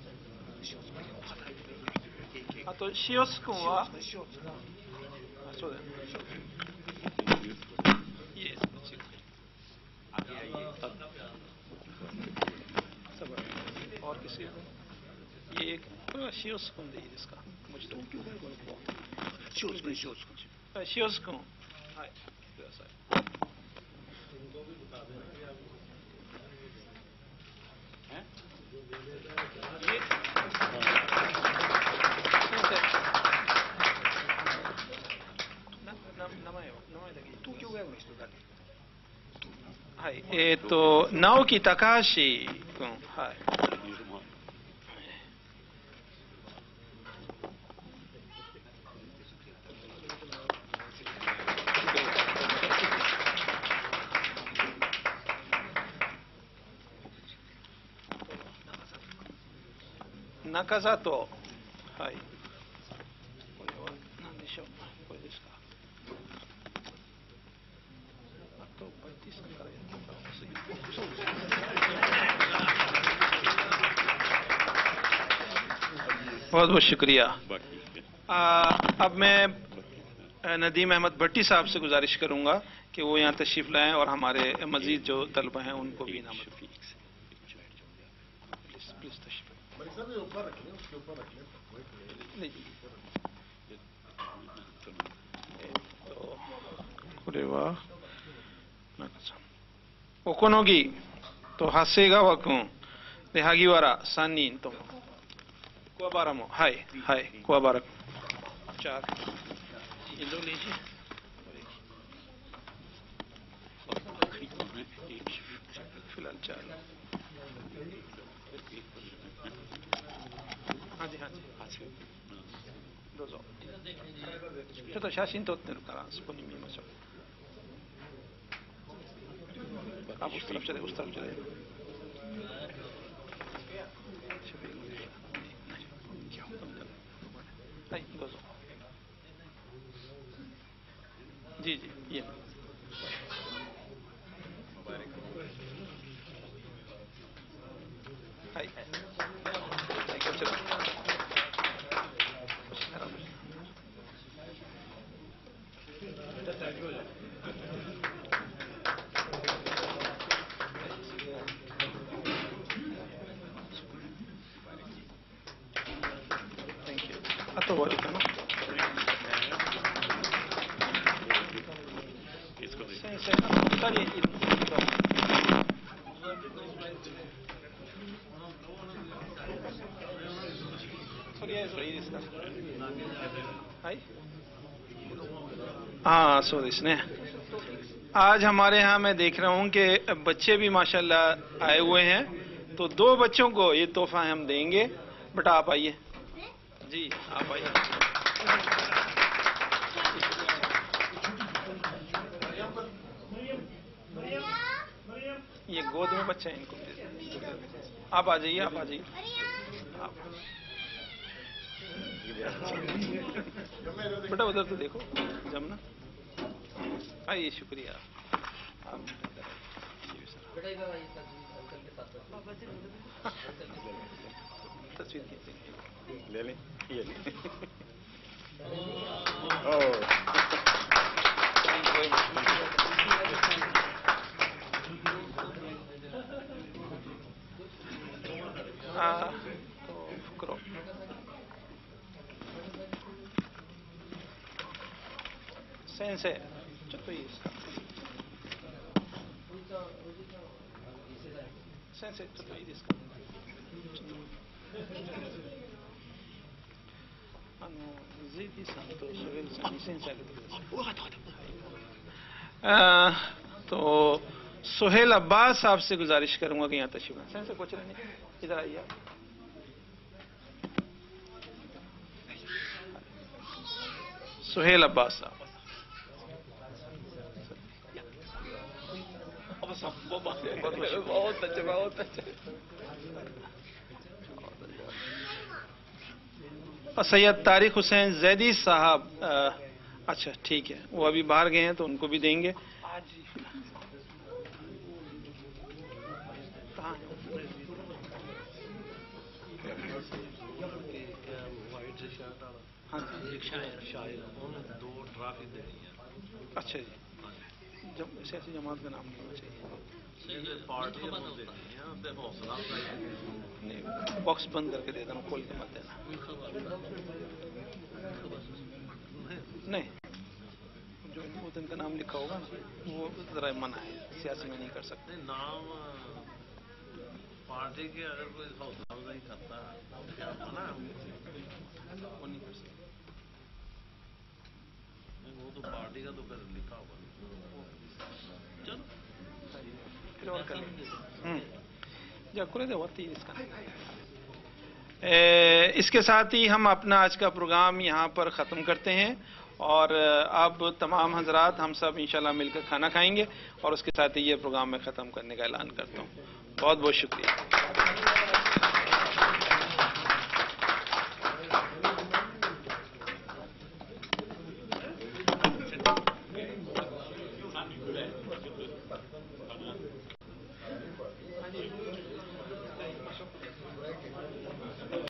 あと塩津君は。そうだよね。और किसी येこれは塩津君でいいですか。もう一度東京大学の子。塩津君。はい、塩津君。はい、来てください。はい、直木高橋君、はい。中里、はい。これは何でしょう。これですか。あとバイティさんからやってもらおう。そうですね。बहुत बहुत शुक्रिया। अब मैं नदीम अहमद भट्टी साहब से गुजारिश करूंगा कि वो यहाँ तशरीफ लाएं और हमारे मजीद जो तलबा हैं उनको भी इनामतこれはおこのぎと長谷川君で萩原3人ともクワバラもはいはいクワバラ4 इंडोनेशिया फिलहाल 4हाँ जीどうぞちょっと写真撮ってるからそこに見ましょうआप उस तरफ चलेはいどうぞजी जी येはいこちらあと終わりかな。先生、2人いると。とりあえずはいいですか。はい。そうですね。आज हमारे यहाँ मैं देख रहा हूँ कि बच्चे भी माशाल्लाह आए हुए हैं, तो 2 बच्चों को ये तोहफा हम देंगे। बेटा आप आइए जी, आप आइए। ये गोद में बच्चा है, इनको आप आ जाइए, आप आ जाइए। बेटा उधर तो देखो जमुना। आइए, शुक्रिया। तस्वीर खींचते ले लें ये लें तो करो先生ちょっといいですか先生ちょっといいですか تو سہیل عباس صاحب سے گزارش کروں گا کہ یہاں تشریف لائیں. سے کچھ نہیں, ادھر آئیے آپ. سہیل عباس صاحب. بہت اچھا, بہت اچھا. سید طارق حسین زیدی صاحب. اچھا ٹھیک ہے, وہ ابھی باہر گئے ہیں تو ان کو بھی دیں گے. اچھا جی, سیاسی جماعت کا نام نہیں ہونا چاہیے. باکس بند کر کے دے دینا, کھول کے مت دینا. نہیں, جو ان کا نام لکھا ہوگا نا وہ ذرا منع ہے, سیاسی میں نہیں کر سکتے. نام پارٹی کے اگر کوئی حوصلہ افزائی کرتا ہے وہ نہیں کر سکتے. وہ تو پارٹی کا تو پھر لکھا ہوگا. چلو پھر اور کر لیں. اس کے ساتھ ہی ہم اپنا آج کا پروگرام یہاں پر ختم کرتے ہیں, اور اب تمام حضرات ہم سب انشاءاللہ مل کر کھانا کھائیں گے, اور اس کے ساتھ ہی یہ پروگرام میں ختم کرنے کا اعلان کرتا ہوں. بہت بہت شکریہ.